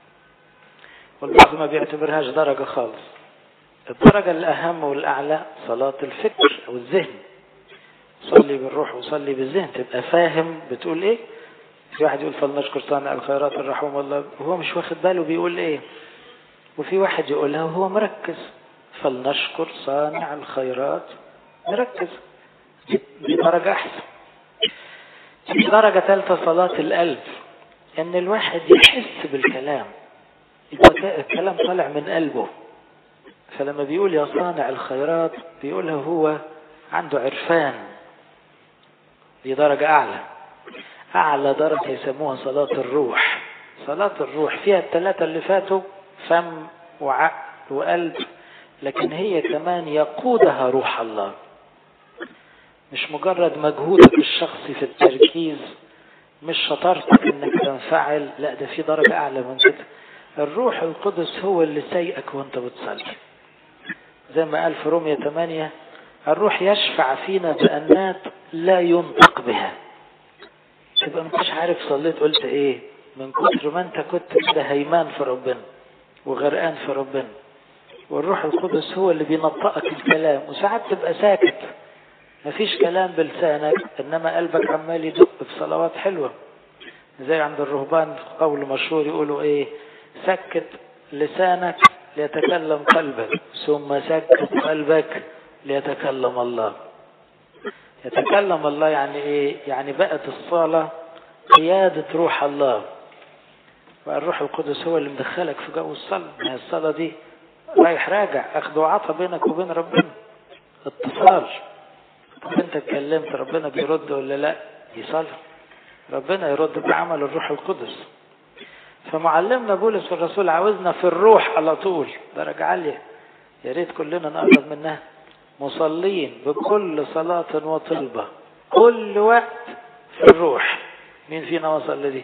والبعض ما بيعتبرهاش درجة خالص. الدرجة الأهم والأعلى صلاة الفكر أو الذهن. صلي بالروح وصلي بالذهن، تبقى فاهم بتقول إيه. في واحد يقول فلنشكر صانع الخيرات الرحوم الله، وهو مش واخد باله بيقول إيه. وفي واحد يقولها وهو مركز، فلنشكر صانع الخيرات، مركز. دي درجة أحسن. في درجة ثالثة صلاة القلب، إن الواحد يحس بالكلام، يبقى الكلام طالع من قلبه. فلما بيقول يا صانع الخيرات بيقولها هو عنده عرفان. دي درجة أعلى. أعلى درجة يسموها صلاة الروح. صلاة الروح فيها الثلاثة اللي فاتوا، فم وعقل وقلب، لكن هي كمان يقودها روح الله. مش مجرد مجهودك الشخصي في التركيز، مش شطارتك انك تنفعل، لا ده في درجة أعلى من كده. الروح القدس هو اللي سايقك وانت بتصلي. زي ما قال في رومية ثمانية الروح يشفع فينا بأنات لا ينطق بها. تبقى مش عارف صليت قلت ايه من كتر ما انت كنت كده هيمان في ربنا وغرقان في ربنا. والروح القدس هو اللي بينطقك الكلام. وساعات تبقى ساكت مفيش كلام بلسانك، انما قلبك عمال يدق بصلوات حلوة. زي عند الرهبان قول مشهور يقولوا ايه؟ سكت لسانك ليتكلم قلبك، ثم سكت قلبك ليتكلم الله. يتكلم الله يعني ايه؟ يعني بقت الصلاة قيادة روح الله. والروح القدس هو اللي مدخلك في جو الصلاة. ما هي الصلاة دي رايح راجع، اخد وعطا بينك وبين ربنا، اتصال. طب انت اتكلمت ربنا بيرد ولا لا؟ يصلي ربنا يرد بعمل الروح القدس. فمعلمنا بولس الرسول عاوزنا في الروح على طول، درجة عالية يا ريت كلنا نقرب منها. مصلين بكل صلاة وطلبة كل وقت في الروح. مين فينا وصل لدي؟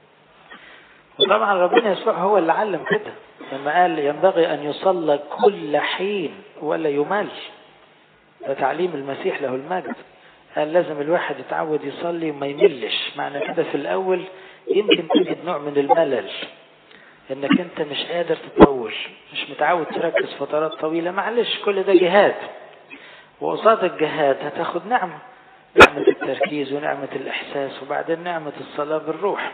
وطبعا ربنا يسوع هو اللي علم كده لما قال ينبغي أن يصلى كل حين ولا يمل. ده تعليم المسيح له المجد. قال لازم الواحد يتعود يصلي وما يملش. معنى كده في الأول يمكن تجد نوع من الملل، انك انت مش قادر تطول، مش متعود تركز فترات طويلة. معلش كل ده جهاد، وقصاد الجهاد هتاخد نعمة، نعمة التركيز ونعمة الإحساس، وبعدين نعمة الصلاة بالروح.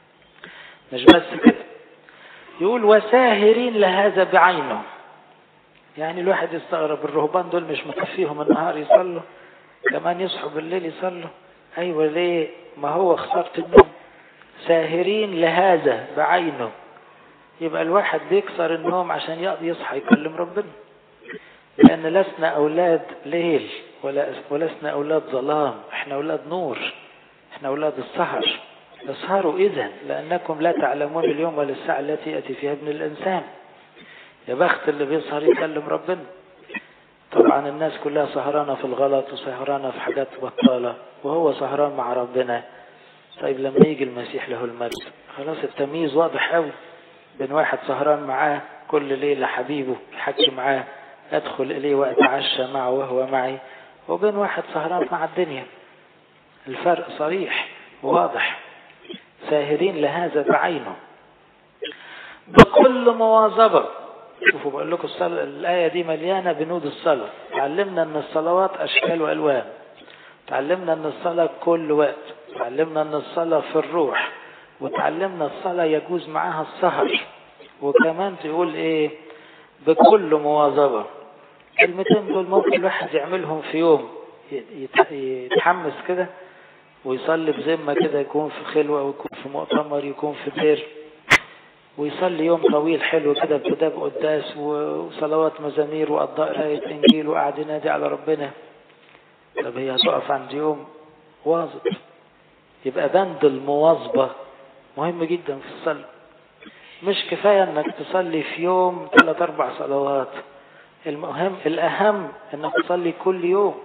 مش بس كده، يقول وساهرين لهذا بعينه. يعني الواحد يستغرب، الرهبان دول مش مكفيهم النهار يصلوا، كمان يصحوا بالليل يصلوا؟ ايوه ليه؟ ما هو خسارة النوم. ساهرين لهذا بعينه، يبقى الواحد بيكسر النوم عشان يصحى يكلم ربنا. لأن لسنا أولاد ليل ولا ولسنا أولاد ظلام، احنا أولاد نور، احنا أولاد السهر. اسهروا إذن لأنكم لا تعلمون اليوم ولا الساعة التي يأتي فيها ابن الإنسان. يا بخت اللي بيسهر يكلم ربنا. طبعا الناس كلها سهرانة في الغلط وسهرانة في حاجات بطالة، وهو سهران مع ربنا. طيب لما يجي المسيح له المجد خلاص التمييز واضح قوي بين واحد سهران معاه كل ليلة حبيبه يحكي معاه أدخل إليه وأتعشى معه وهو معي، وبين واحد سهران مع الدنيا. الفرق صريح وواضح. ساهرين لهذا بعينه بكل مواظبة. شوفوا بقول لكم الصلاة، الآية دي مليانة بنود الصلاة. تعلمنا أن الصلوات أشكال وألوان، تعلمنا أن الصلاة كل وقت، تعلمنا أن الصلاة في الروح، وتعلمنا الصلاة يجوز معها السهر. وكمان تقول إيه؟ بكل مواظبة. المتين دول ممكن الواحد يعملهم في يوم، يتحمس كده ويصلي بذمة كده، يكون في خلوة ويكون في مؤتمر يكون في دير، ويصلي يوم طويل حلو كده ابتداء بقداس وصلوات مزامير وقضاء آية إنجيل وقعد ينادي على ربنا. طب هي هتقف عند يوم واظب؟ يبقى بند المواظبة مهم جدا في الصلاة. مش كفاية انك تصلي في يوم ثلاث اربع صلوات، المهم الأهم انك تصلي كل يوم.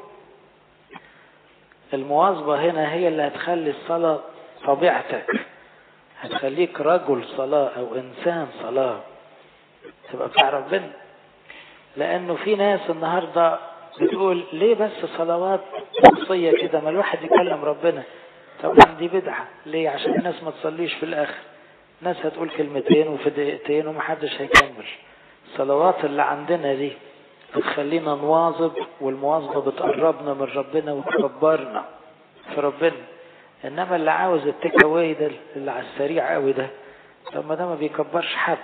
المواظبة هنا هي اللي هتخلي الصلاة طبيعتك، هتخليك رجل صلاة أو إنسان صلاة، تبقى بتاع ربنا. لأنه في ناس النهاردة بتقول ليه بس صلوات شخصية كده، ما الواحد يكلم ربنا. طبعا دي بدعة. ليه؟ عشان الناس ما تصليش في الآخر. الناس هتقول كلمتين وفي دقيقتين ومحدش هيكمل. الصلوات اللي عندنا دي بتخلينا نواظب، والمواظبة بتقربنا من ربنا وتكبرنا في ربنا. انما اللي عاوز التيك اواي ده اللي على السريع قوي ده، طب ما ده ما بيكبرش حد.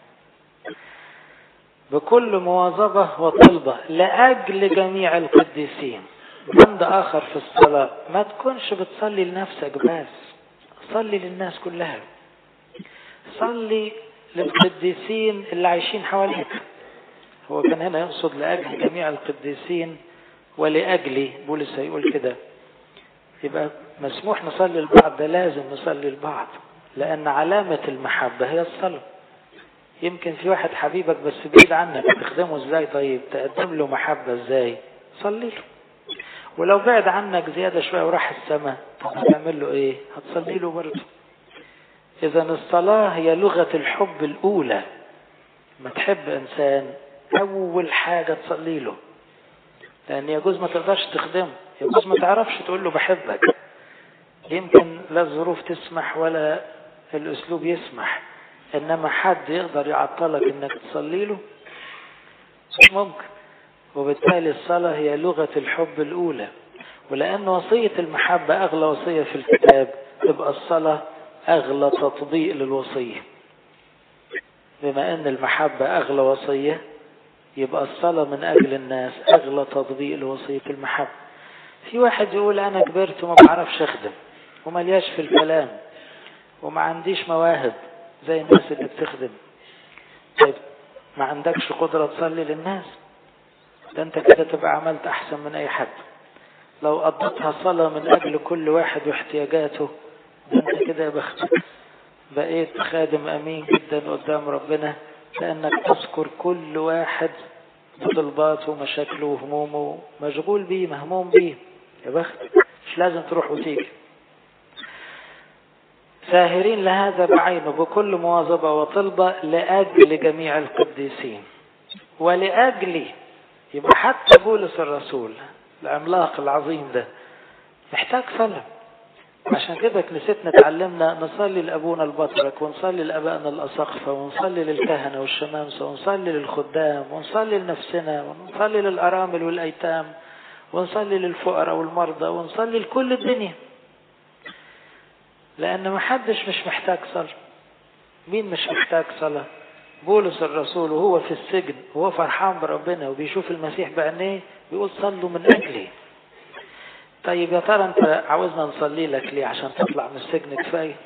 بكل مواظبة وطلبة لأجل جميع القديسين. بند آخر في الصلاة، ما تكونش بتصلي لنفسك بس، صلي للناس كلها. صلي للقديسين اللي عايشين حواليك. هو كان هنا يقصد لأجل جميع القديسين ولأجلي، بولس هيقول كده. يبقى مسموح نصلي البعض، ده لازم نصلي البعض، لأن علامة المحبة هي الصلاة. يمكن في واحد حبيبك بس بعيد عنك، تخدمه ازاي؟ طيب تقدم له محبة ازاي؟ صلي له. ولو بعد عنك زيادة شوية وراح السماء، هتعمل له ايه؟ هتصلي له برضه. اذا الصلاة هي لغة الحب الأولى. ما تحب إنسان أول حاجة تصلي له، لأن يجوز ما تقدرش تخدمه، يجوز ما تعرفش تقول له بحبك، يمكن لا الظروف تسمح ولا الأسلوب يسمح. إنما حد يقدر يعطلك إنك تصلي له؟ مش ممكن. وبالتالي الصلاة هي لغة الحب الأولى. ولأن وصية المحبة أغلى وصية في الكتاب، تبقى الصلاة أغلى تطبيق للوصية. بما أن المحبة أغلى وصية، يبقى الصلاة من أجل الناس أغلى تطبيق لوصية المحبة. في واحد يقول أنا كبرت وما بعرفش أخدم وملياش في الكلام، وما عنديش مواهب زي الناس اللي بتخدم. طيب ما عندكش قدرة تصلي للناس، ده انت كده تبقى عملت احسن من اي حد. لو قضيتها صلاة من اجل كل واحد واحتياجاته، ده انت كده يا بختك، بقيت خادم امين جدا قدام ربنا، لانك تذكر كل واحد بطلباته ومشاكله وهمومه، مشغول بيه مهموم بيه، يا بختك. مش لازم تروح وتيجي. ساهرين لهذا بعينه بكل مواظبة وطلبة لأجل جميع القديسين ولأجلي. يبقى حتى بولس الرسول العملاق العظيم ده محتاج صلاة. عشان كده كنيستنا تعلمنا نصلي لأبونا البطرك، ونصلي لأبائنا الأساقفة، ونصلي للكهنة والشمامسة، ونصلي للخدام، ونصلي لنفسنا، ونصلي للأرامل والأيتام، ونصلي للفقراء والمرضى، ونصلي لكل الدنيا، لأن ما حدش مش محتاج صلاة. مين مش محتاج صلاة؟ بولس الرسول وهو في السجن وهو فرحان بربنا وبيشوف المسيح بعينيه بيقول صلوا من أجلي. طيب يا ترى انت عاوزنا نصلي لك ليه؟ عشان تطلع من السجن كفاية؟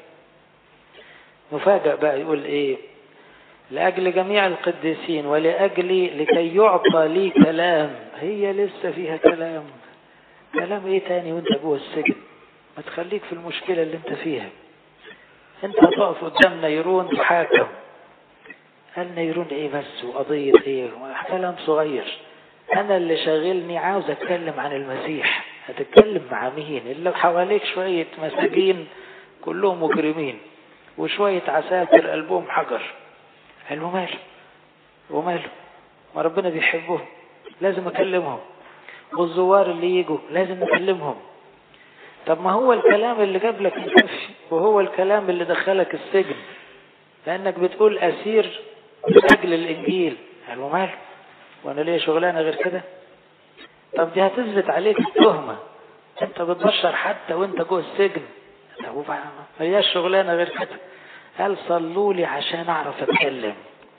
مفاجأ بقى يقول ايه؟ لأجل جميع القديسين ولأجلي لكي يعطى لي كلام. هي لسه فيها كلام. كلام ايه تاني وانت جوه السجن؟ ما تخليك في المشكلة اللي انت فيها. انت هتقف قدام نيرون تحاكم. قال نيرون ايه بس وقضية ايه؟ كلام صغير. انا اللي شاغلني عاوز اتكلم عن المسيح. هتتكلم مع مين؟ اللي حواليك شوية مساجين كلهم مجرمين وشوية عساكر قلبهم حجر. قالوا ماله وماله؟ ما ربنا بيحبهم، لازم اكلمهم. والزوار اللي يجوا لازم نكلمهم. طب ما هو الكلام اللي جاب لك الكفي وهو الكلام اللي دخلك السجن، لانك بتقول اسير من اجل الانجيل. قالوا ماله؟ وانا ليه شغلانه غير كده؟ طب دي هتثبت عليك التهمه، انت بتبشر حتى وانت جوه السجن. طب ما هياش شغلانه غير كده. قال صلوا لي عشان اعرف اتكلم.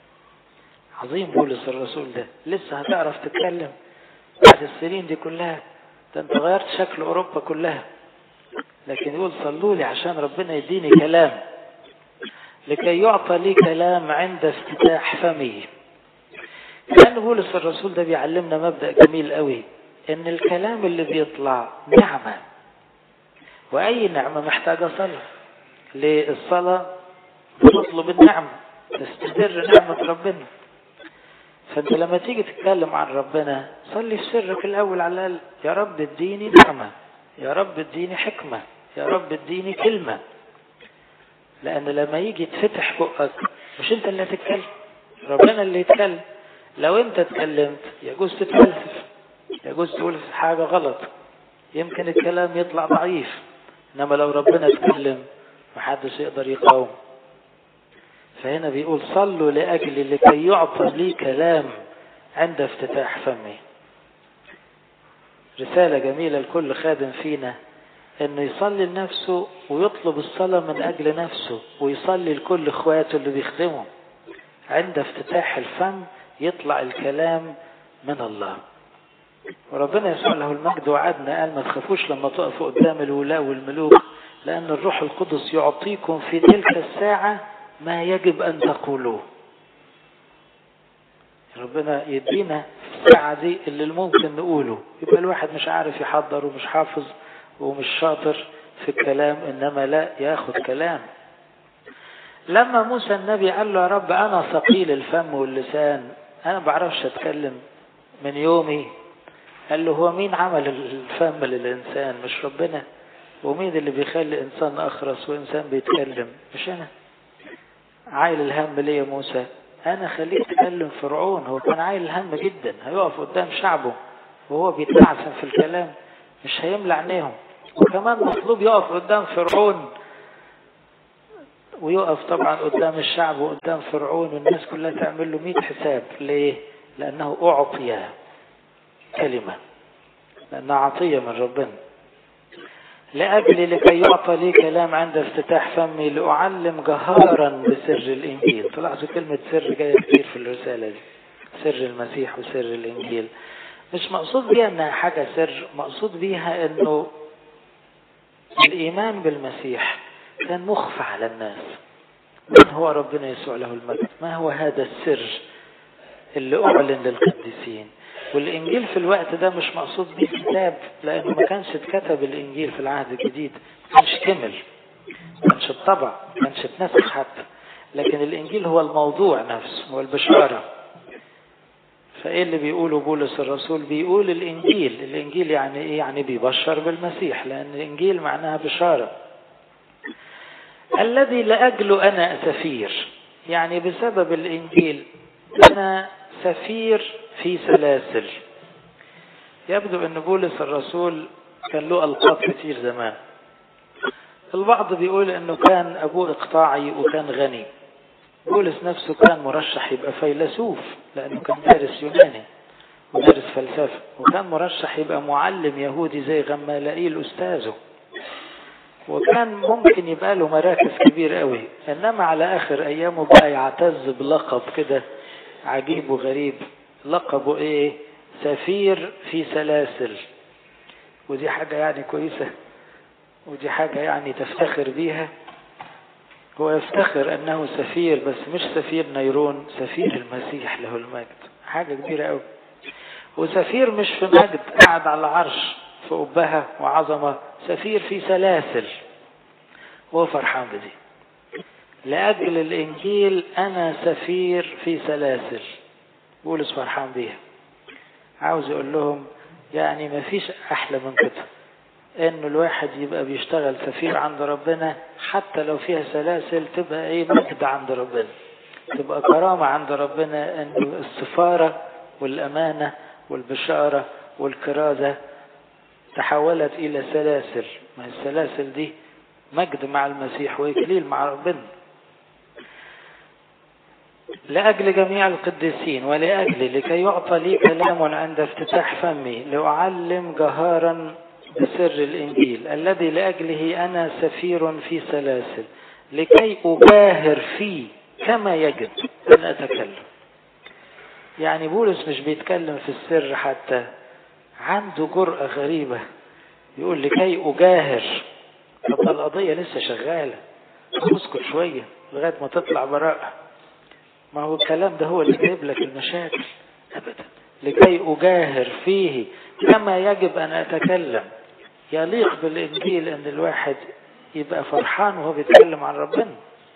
عظيم بولس الرسول ده. لسه هتعرف تتكلم بعد السنين دي كلها؟ ده انت غيرت شكل اوروبا كلها. لكن يقول صلوا لي عشان ربنا يديني كلام، لكي يعطى لي كلام عند افتتاح فمي. كان بولس الرسول ده بيعلمنا مبدأ جميل قوي، ان الكلام اللي بيطلع نعمة، واي نعمة محتاجة صلاة. ليه؟ الصلاة بتطلب النعمة، تستدر نعمة ربنا. فانت لما تيجي تتكلم عن ربنا صلي في سرك الاول على الاقل، يا رب اديني نعمة، يا رب اديني حكمة، يا رب اديني كلمة. لان لما يجي تفتح بقك مش انت اللي هتتكلم، ربنا اللي يتكلم. لو انت اتكلمت يجوز تتفلسف، يجوز تقول حاجة غلط، يمكن الكلام يطلع ضعيف. انما لو ربنا اتكلم محدش يقدر يقاوم. فهنا بيقول صلوا لأجلي لكي يعطى لي كلام عند افتتاح فمي. رسالة جميلة لكل خادم فينا انه يصلي لنفسه ويطلب الصلاة من اجل نفسه، ويصلي لكل اخواته اللي بيخدموا. عند افتتاح الفم يطلع الكلام من الله. وربنا يسوع له المجد وعدنا قال ما تخافوش لما تقفوا قدام الولاء والملوك، لأن الروح القدس يعطيكم في تلك الساعة ما يجب أن تقولوه. ربنا يدينا في الساعة دي اللي ممكن نقوله. يبقى الواحد مش عارف يحضر ومش حافظ ومش شاطر في الكلام، إنما لا ياخد كلام. لما موسى النبي قال له يا رب أنا ثقيل الفم واللسان، أنا بعرفش أتكلم من يومي. قال له هو مين عمل الفم للإنسان؟ مش ربنا؟ ومين اللي بيخلي إنسان أخرس وإنسان بيتكلم؟ مش أنا. عايل الهم ليه يا موسى؟ أنا خليك تكلم فرعون. هو كان عايل الهم جدا، هيقف قدام شعبه وهو بيتعفن في الكلام، مش هيملى عينيهم. وكمان مطلوب يقف قدام فرعون، ويقف طبعا قدام الشعب وقدام فرعون والناس كلها تعمل له مئة حساب. ليه؟ لأنه أعطي كلمة، لأنها عطية من ربنا. لأجل لكي يعطى لي كلام عند افتتاح فمي لأعلم جهارا بسر الإنجيل. تلاحظوا كلمة سر جاية كتير في الرسالة دي، سر المسيح وسر الإنجيل. مش مقصود بيها أنها حاجة سر، مقصود بيها أنه الإيمان بالمسيح كان مخفى على الناس. من هو ربنا يسوع له المجد؟ ما هو هذا السر اللي أعلن للقديسين؟ والإنجيل في الوقت ده مش مقصود به كتاب، لأنه ما كانش اتكتب الإنجيل في العهد الجديد، ما كانش كمل، ما كانش اتطبع، ما كانش اتنسخ حتى، لكن الإنجيل هو الموضوع نفسه، هو البشارة. فإيه اللي بيقوله بولس الرسول؟ بيقول الإنجيل. الإنجيل يعني إيه؟ يعني بيبشر بالمسيح، لأن الإنجيل معناها بشارة. الذي لأجله أنا سفير، يعني بسبب الإنجيل أنا سفير في سلاسل. يبدو أن بولس الرسول كان له ألقاب كتير زمان. البعض بيقول أنه كان أبوه إقطاعي وكان غني. بولس نفسه كان مرشح يبقى فيلسوف، لأنه كان دارس يوناني ودارس فلسفة، وكان مرشح يبقى معلم يهودي زي غمالائيل أستاذه، وكان ممكن يبقى له مراكز كبيرة قوي. إنما على آخر أيامه بقى يعتز بلقب كده عجيب وغريب. لقبه إيه؟ سفير في سلاسل. ودي حاجة يعني كويسة، ودي حاجة يعني تفتخر بيها. هو يفتخر أنه سفير، بس مش سفير نيرون، سفير المسيح له المجد. حاجة كبيرة قوي. وسفير مش في مجد قاعد على العرش في أبهة وعظمة، سفير في سلاسل. هو فرحان بدي. لأجل الإنجيل أنا سفير في سلاسل. بولس فرحان بيها. عاوز يقول لهم يعني ما فيش أحلى من كده، إنه الواحد يبقى بيشتغل سفير عند ربنا، حتى لو فيها سلاسل تبقى إيه؟ مجد عند ربنا، تبقى كرامة عند ربنا. إنه السفارة والأمانة والبشارة والكرازة تحولت إلى سلاسل. ما السلاسل دي مجد مع المسيح وإكليل مع ربنا. لأجل جميع القديسين ولأجل لكي يعطى لي كلام عند افتتاح فمي لأعلم جهارا بسر الإنجيل الذي لأجله أنا سفير في سلاسل، لكي أجاهر فيه كما يجب أن أتكلم. يعني بولس مش بيتكلم في السر، حتى عنده جرأة غريبة. يقول لكي أجاهر. طب القضية لسه شغالة، اسكت شوية لغاية ما تطلع براءة. ما هو الكلام ده هو اللي جايب لك المشاكل أبدا. لكي أجاهر فيه كما يجب أن أتكلم. يليق بالإنجيل أن الواحد يبقى فرحان وهو بيتكلم عن ربنا،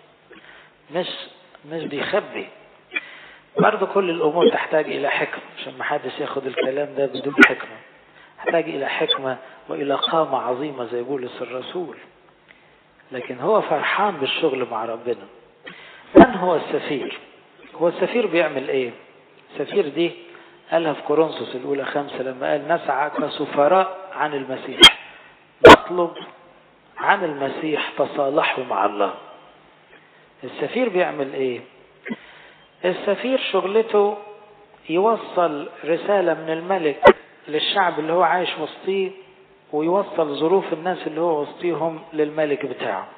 مش مش بيخبي. برضو كل الأمور تحتاج إلى حكمة، عشان ما حدش ياخد الكلام ده بدون حكمة. تحتاج إلى حكمة وإلى قامة عظيمة زي بولس الرسول. لكن هو فرحان بالشغل مع ربنا. من هو السفير؟ هو السفير بيعمل إيه؟ السفير دي قالها في كورنثوس الأولى خمسة لما قال نسعى كسفراء عن المسيح، نطلب عن المسيح تصالحوا مع الله. السفير بيعمل إيه؟ السفير شغلته يوصل رسالة من الملك للشعب اللي هو عايش وسطيه، ويوصل ظروف الناس اللي هو وسطيهم للملك بتاعه.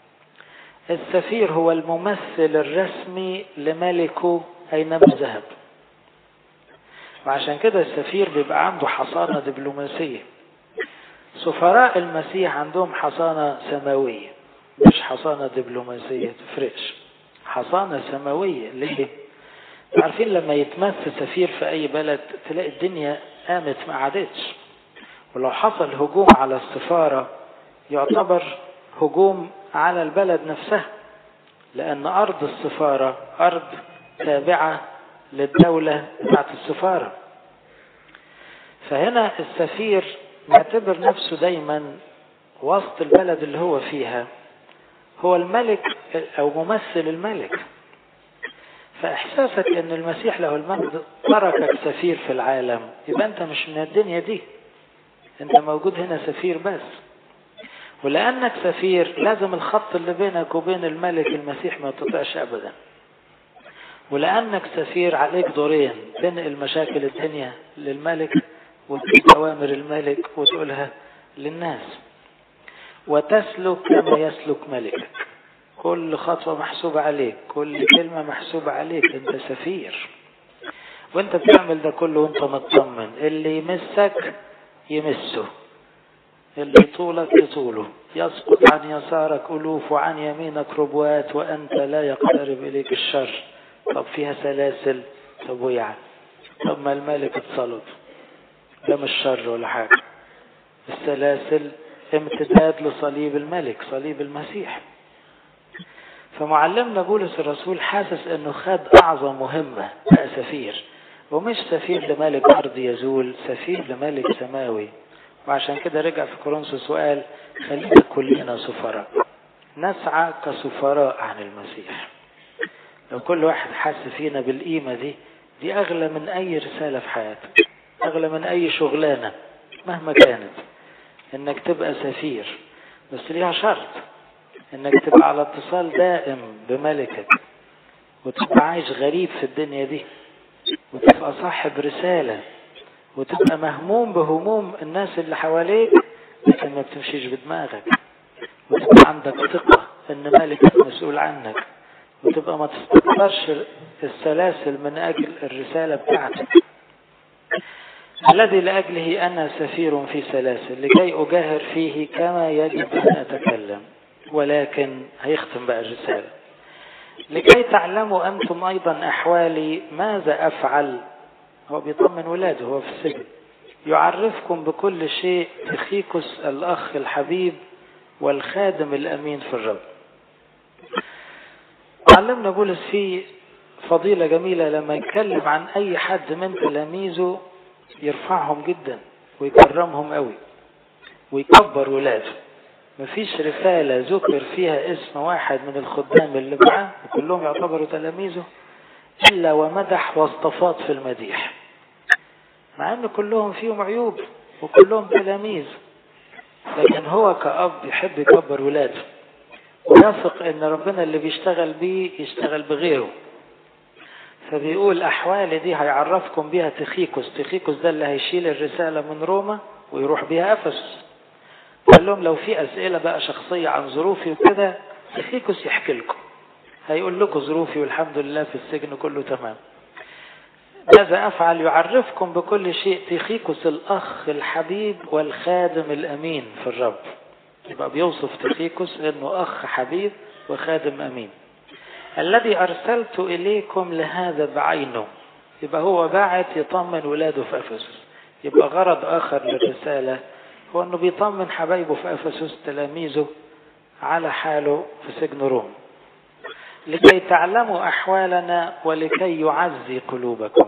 السفير هو الممثل الرسمي لملكه أينما ذهب. وعشان كده السفير بيبقى عنده حصانة دبلوماسية. سفراء المسيح عندهم حصانة سماوية، مش حصانة دبلوماسية، تفرقش. حصانة سماوية. ليه؟ عارفين لما يتمثل سفير في أي بلد تلاقي الدنيا قامت ما عادتش. ولو حصل هجوم على السفارة يعتبر هجوم على البلد نفسها، لأن أرض السفارة أرض تابعة للدولة بتاعت السفارة. فهنا السفير معتبر نفسه دايما وسط البلد اللي هو فيها هو الملك أو ممثل الملك. فإحساسك أن المسيح له المجد تركك سفير في العالم، يبقى أنت مش من الدنيا دي، أنت موجود هنا سفير بس. ولأنك سفير لازم الخط اللي بينك وبين الملك المسيح ما يتقطعش أبدا. ولأنك سفير عليك دورين، تنقل مشاكل الدنيا للملك وتجيب أوامر الملك وتقولها للناس، وتسلك كما يسلك ملكك. كل خطوة محسوبة عليك، كل كلمة محسوبة عليك. انت سفير، وانت بتعمل ده كله وانت مطمن. اللي يمسك يمسه، اللي يطولك يطوله، يسقط عن يسارك ألوف وعن يمينك ربوات وأنت لا يقترب إليك الشر. طب فيها سلاسل، طب ويعني طب ما الملك اتصلب، ده مش شر ولا حاجة. السلاسل امتداد لصليب الملك، صليب المسيح. فمعلمنا بولس الرسول حاسس انه خد اعظم مهمة، بقى سفير، ومش سفير لملك ارض يزول، سفير لملك سماوي. وعشان كده رجع في كورنثوس وقال خلينا كلنا سفراء، نسعى كسفراء عن المسيح. لو كل واحد حس فينا بالقيمة دي، دي اغلى من اي رسالة في حياتك، اغلى من اي شغلانة مهما كانت، انك تبقى سفير. بس ليها شرط، انك تبقى على اتصال دائم بملكك، وتبقى عايش غريب في الدنيا دي، وتبقى صاحب رسالة، وتبقى مهموم بهموم الناس اللي حواليك، لكن ما بتمشيش بدماغك، وتبقى عندك ثقة ان ملكك مسؤول عنك، وتبقى ما تستكبرش السلاسل من اجل الرسالة بتاعتك. الذي لأجله أنا سفير في سلاسل لكي أجاهر فيه كما يجب أن أتكلم. ولكن هيختم بقى الرسالة: لكي تعلموا أنتم أيضا أحوالي ماذا أفعل. هو بيطمن ولاده، هو في السجن. يعرفكم بكل شيء تخيكوس الأخ الحبيب والخادم الأمين في الرب. علمنا بولس فيه فضيلة جميلة لما يتكلم عن أي حد من تلاميذه يرفعهم جدا ويكرمهم قوي ويكبر ولاده. مفيش رسالة ذكر فيها اسم واحد من الخدام اللي معاه وكلهم يعتبروا تلاميذه إلا ومدح واصطفاط في المديح، مع أن كلهم فيهم عيوب وكلهم تلاميذ، لكن هو كأب يحب يكبر ولاده ويثق أن ربنا اللي بيشتغل بيه يشتغل بغيره. فبيقول أحوالي دي هيعرفكم بيها تخيكوس. تخيكوس ده اللي هيشيل الرسالة من روما ويروح بيها أفسس. قال لهم لو في أسئلة بقى شخصية عن ظروفي وكده، تخيكوس يحكي لكم، هيقول لكم ظروفي والحمد لله في السجن كله تمام. ماذا أفعل؟ يعرفكم بكل شيء تخيكوس الأخ الحبيب والخادم الأمين في الرب. يبقى بيوصف تخيكوس إنه أخ حبيب وخادم أمين، الذي أرسلت إليكم لهذا بعينه. يبقى هو باعت يطمن ولاده في أفسس. يبقى غرض آخر للرسالة هو أنه بيطمن حبايبه في أفسس تلاميذه على حاله في سجن روم، لكي تعلموا أحوالنا ولكي يعزي قلوبكم.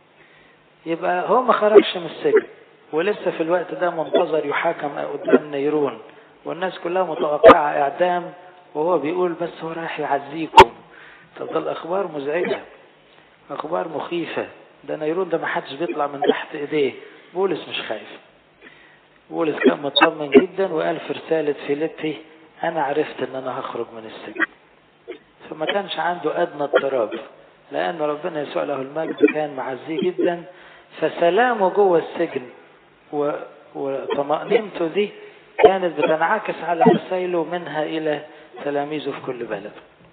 يبقى هو ما خرجش من السجن ولسه في الوقت ده منتظر يحاكم قدام نيرون، والناس كلها متوقعة إعدام، وهو بيقول بس هو راح يعزيكم. طب ده الأخبار مزعجة، أخبار مخيفة. ده نيرون ده ما حدش بيطلع من تحت إيديه. بولس مش خايف. بولس كان مطمن جدا وقال في رسالة فيليبي أنا عرفت أن أنا هخرج من السجن. فما كانش عنده أدنى اضطراب، لأن ربنا يسوع له المجد كان معزيه جدا. فسلامه جوه السجن وطمأنينته دي كانت بتنعكس على رسائله منها إلى تلاميذه في كل بلد.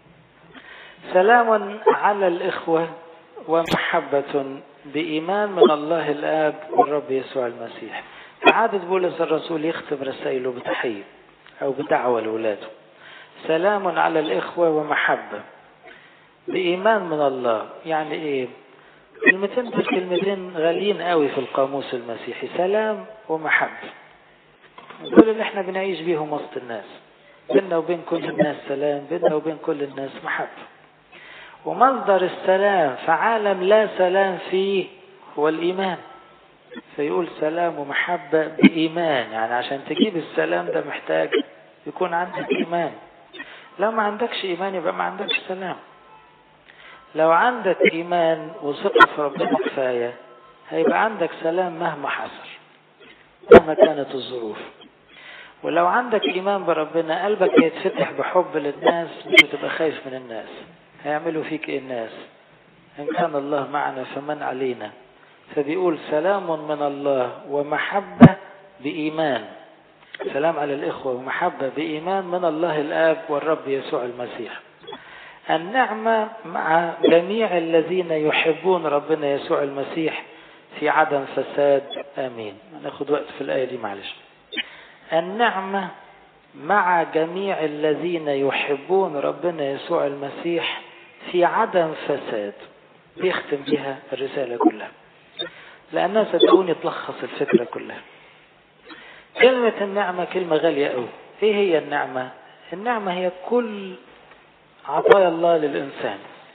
سلام على الإخوة ومحبة بإيمان من الله الآب والرب يسوع المسيح. عادة بولس الرسول يختم رسائله بتحية أو بدعوة لولاده. سلام على الإخوة ومحبة بإيمان من الله. يعني إيه؟ كلمتين في كلمتين غاليين قوي في القاموس المسيحي، سلام ومحبة. دول اللي احنا بنعيش بيهم وسط الناس، بيننا وبين كل الناس سلام، بيننا وبين كل الناس محبة. ومصدر السلام في عالم لا سلام فيه هو الإيمان. فيقول سلام ومحبة بإيمان، يعني عشان تجيب السلام ده محتاج يكون عندك إيمان. لو ما عندكش إيمان يبقى ما عندكش سلام. لو عندك إيمان وثقة في ربنا كفاية هيبقى عندك سلام مهما حصل، مهما كانت الظروف. ولو عندك إيمان بربنا قلبك يتفتح بحب للناس، مش هتبقى خايف من الناس. هيعملوا فيك إيه الناس؟ إن كان الله معنا فمن علينا. فبيقول سلام من الله ومحبة بإيمان. سلام على الإخوة ومحبة بإيمان من الله الآب والرب يسوع المسيح. النعمة مع جميع الذين يحبون ربنا يسوع المسيح في عدم فساد. آمين. ناخد وقت في الآية دي معلش. النعمة مع جميع الذين يحبون ربنا يسوع المسيح في عدم فساد. بيختم بها الرسالة كلها، لأنها صدقوني تلخص الفكرة كلها. كلمة النعمة كلمة غالية قوي. ايه هي النعمة؟ النعمة هي كل عطايا الله للإنسان.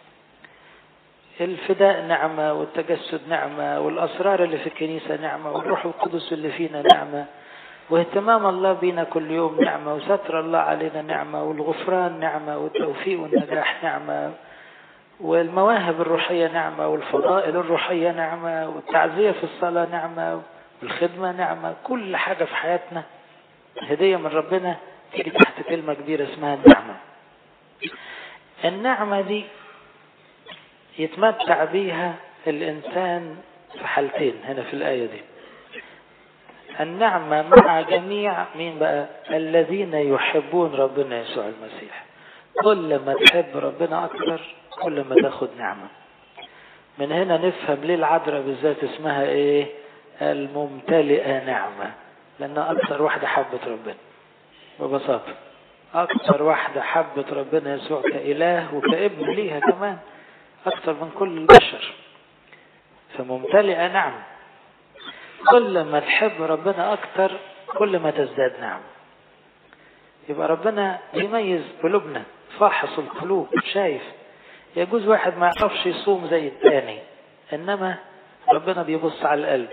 الفداء نعمة، والتجسد نعمة، والأسرار اللي في الكنيسة نعمة، والروح القدس اللي فينا نعمة، واهتمام الله بينا كل يوم نعمة، وستر الله علينا نعمة، والغفران نعمة، والتوفيق والنجاح نعمة، والمواهب الروحية نعمة، والفضائل الروحية نعمة، والتعزية في الصلاة نعمة، والخدمة نعمة. كل حاجة في حياتنا هدية من ربنا تيجي تحت كلمة كبيرة اسمها النعمة. النعمة دي يتمتع بيها الإنسان في حالتين هنا في الآية دي. النعمة مع جميع مين بقى؟ الذين يحبون ربنا يسوع المسيح. كل ما تحب ربنا أكثر كل ما تاخد نعمة. من هنا نفهم ليه العذراء بالذات اسمها ايه؟ الممتلئة نعمة، لأنها أكثر واحدة حبت ربنا ببساطة. أكثر واحدة حبت ربنا يسوع كإله وكابن ليها كمان أكثر من كل البشر، فممتلئة نعمة. كل ما تحب ربنا أكثر كل ما تزداد نعمة. يبقى ربنا يميز قلوبنا، فاحص القلوب، شايف. يجوز واحد ما يعرفش يصوم زي الثاني، إنما ربنا بيبص على القلب.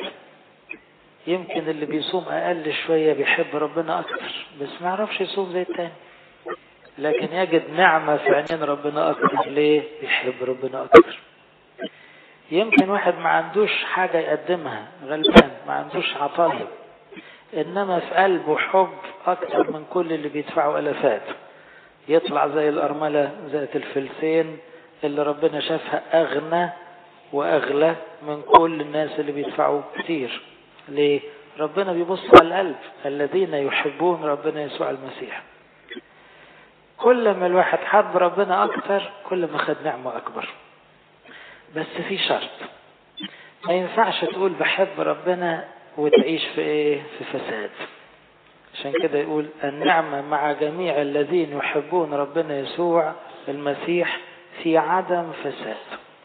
يمكن اللي بيصوم أقل شوية بيحب ربنا أكثر، بس ما يعرفش يصوم زي الثاني، لكن يجد نعمة في عينين ربنا أكثر. ليه؟ بيحب ربنا أكثر. يمكن واحد ما عندوش حاجة يقدمها، غلبان، ما عندوش عطايا، إنما في قلبه حب أكثر من كل اللي بيدفعوا ألفات. يطلع زي الأرملة ذات الفلسين اللي ربنا شافها أغنى وأغلى من كل الناس اللي بيدفعوا كتير. ليه؟ ربنا بيبص على القلب. الذين يحبون ربنا يسوع المسيح. كل ما الواحد حب ربنا أكثر كل ما خد نعمة أكبر. بس في شرط، ما ينفعش تقول بحب ربنا وتعيش في ايه؟ في فساد. عشان كده يقول النعمة مع جميع الذين يحبون ربنا يسوع المسيح في عدم فساد.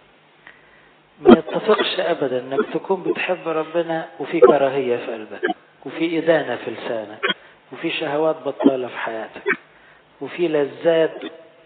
ما يتفقش أبدا أنك تكون بتحب ربنا وفي كراهية في قلبك، وفي إدانة في لسانك، وفي شهوات بطالة في حياتك، وفي لذات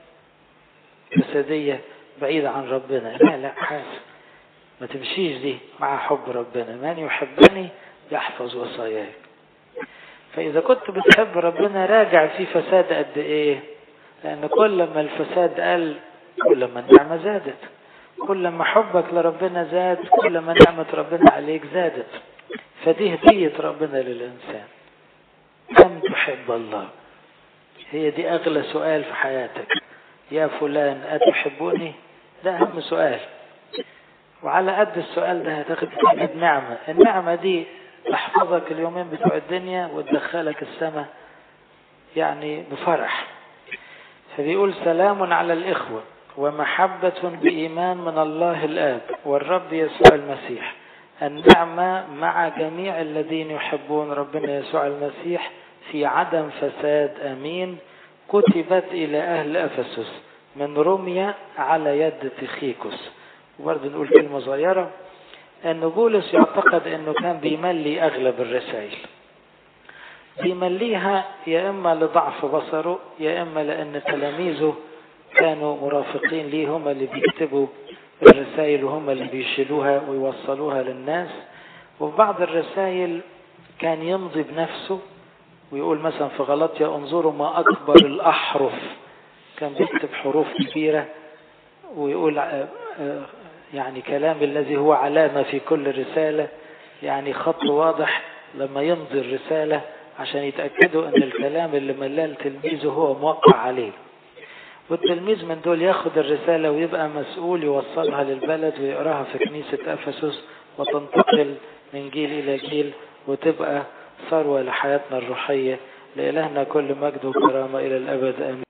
جسدية بعيدة عن ربنا. لا لا حاسس، ما تمشيش دي مع حب ربنا. من يحبني يحفظ وصاياي. فإذا كنت بتحب ربنا راجع في فساد قد إيه، لأن كل ما الفساد قل كل ما النعمة زادت. كل ما حبك لربنا زاد كل ما نعمة ربنا عليك زادت. فدي هدية ربنا للإنسان. كم تحب الله؟ هي دي أغلى سؤال في حياتك. يا فلان أتحبني؟ ده أهم سؤال. وعلى قد السؤال ده هتاخد نعمة. النعمة دي تحفظك اليومين بتوع الدنيا وتدخلك السماء يعني بفرح. فبيقول سلام على الإخوة ومحبة بإيمان من الله الآب والرب يسوع المسيح. النعمة مع جميع الذين يحبون ربنا يسوع المسيح في عدم فساد. أمين. كتبت إلى أهل أفسس من روميا على يد تخيكوس. وبرضه نقول كلمة صغيرة، أن بولس يعتقد أنه كان بيملي أغلب الرسائل. بيمليها يا إما لضعف بصره، يا إما لأن تلاميذه كانوا مرافقين ليه، هم اللي بيكتبوا الرسائل وهم اللي بيشيلوها ويوصلوها للناس. وفي بعض الرسائل كان يمضي بنفسه ويقول مثلا في غلطية انظروا ما أكبر الأحرف. كان بيكتب حروف كبيرة ويقول يعني كلام الذي هو علامة في كل رسالة، يعني خط واضح لما يمضي الرسالة عشان يتأكدوا أن الكلام اللي ملال تلميذه هو موقع عليه. والتلميذ من دول ياخد الرسالة ويبقى مسؤول يوصلها للبلد ويقراها في كنيسة أفسس وتنتقل من جيل إلى جيل وتبقى ثروة لحياتنا الروحية. لإلهنا كل مجد وكرامة إلى الأبد. آمين.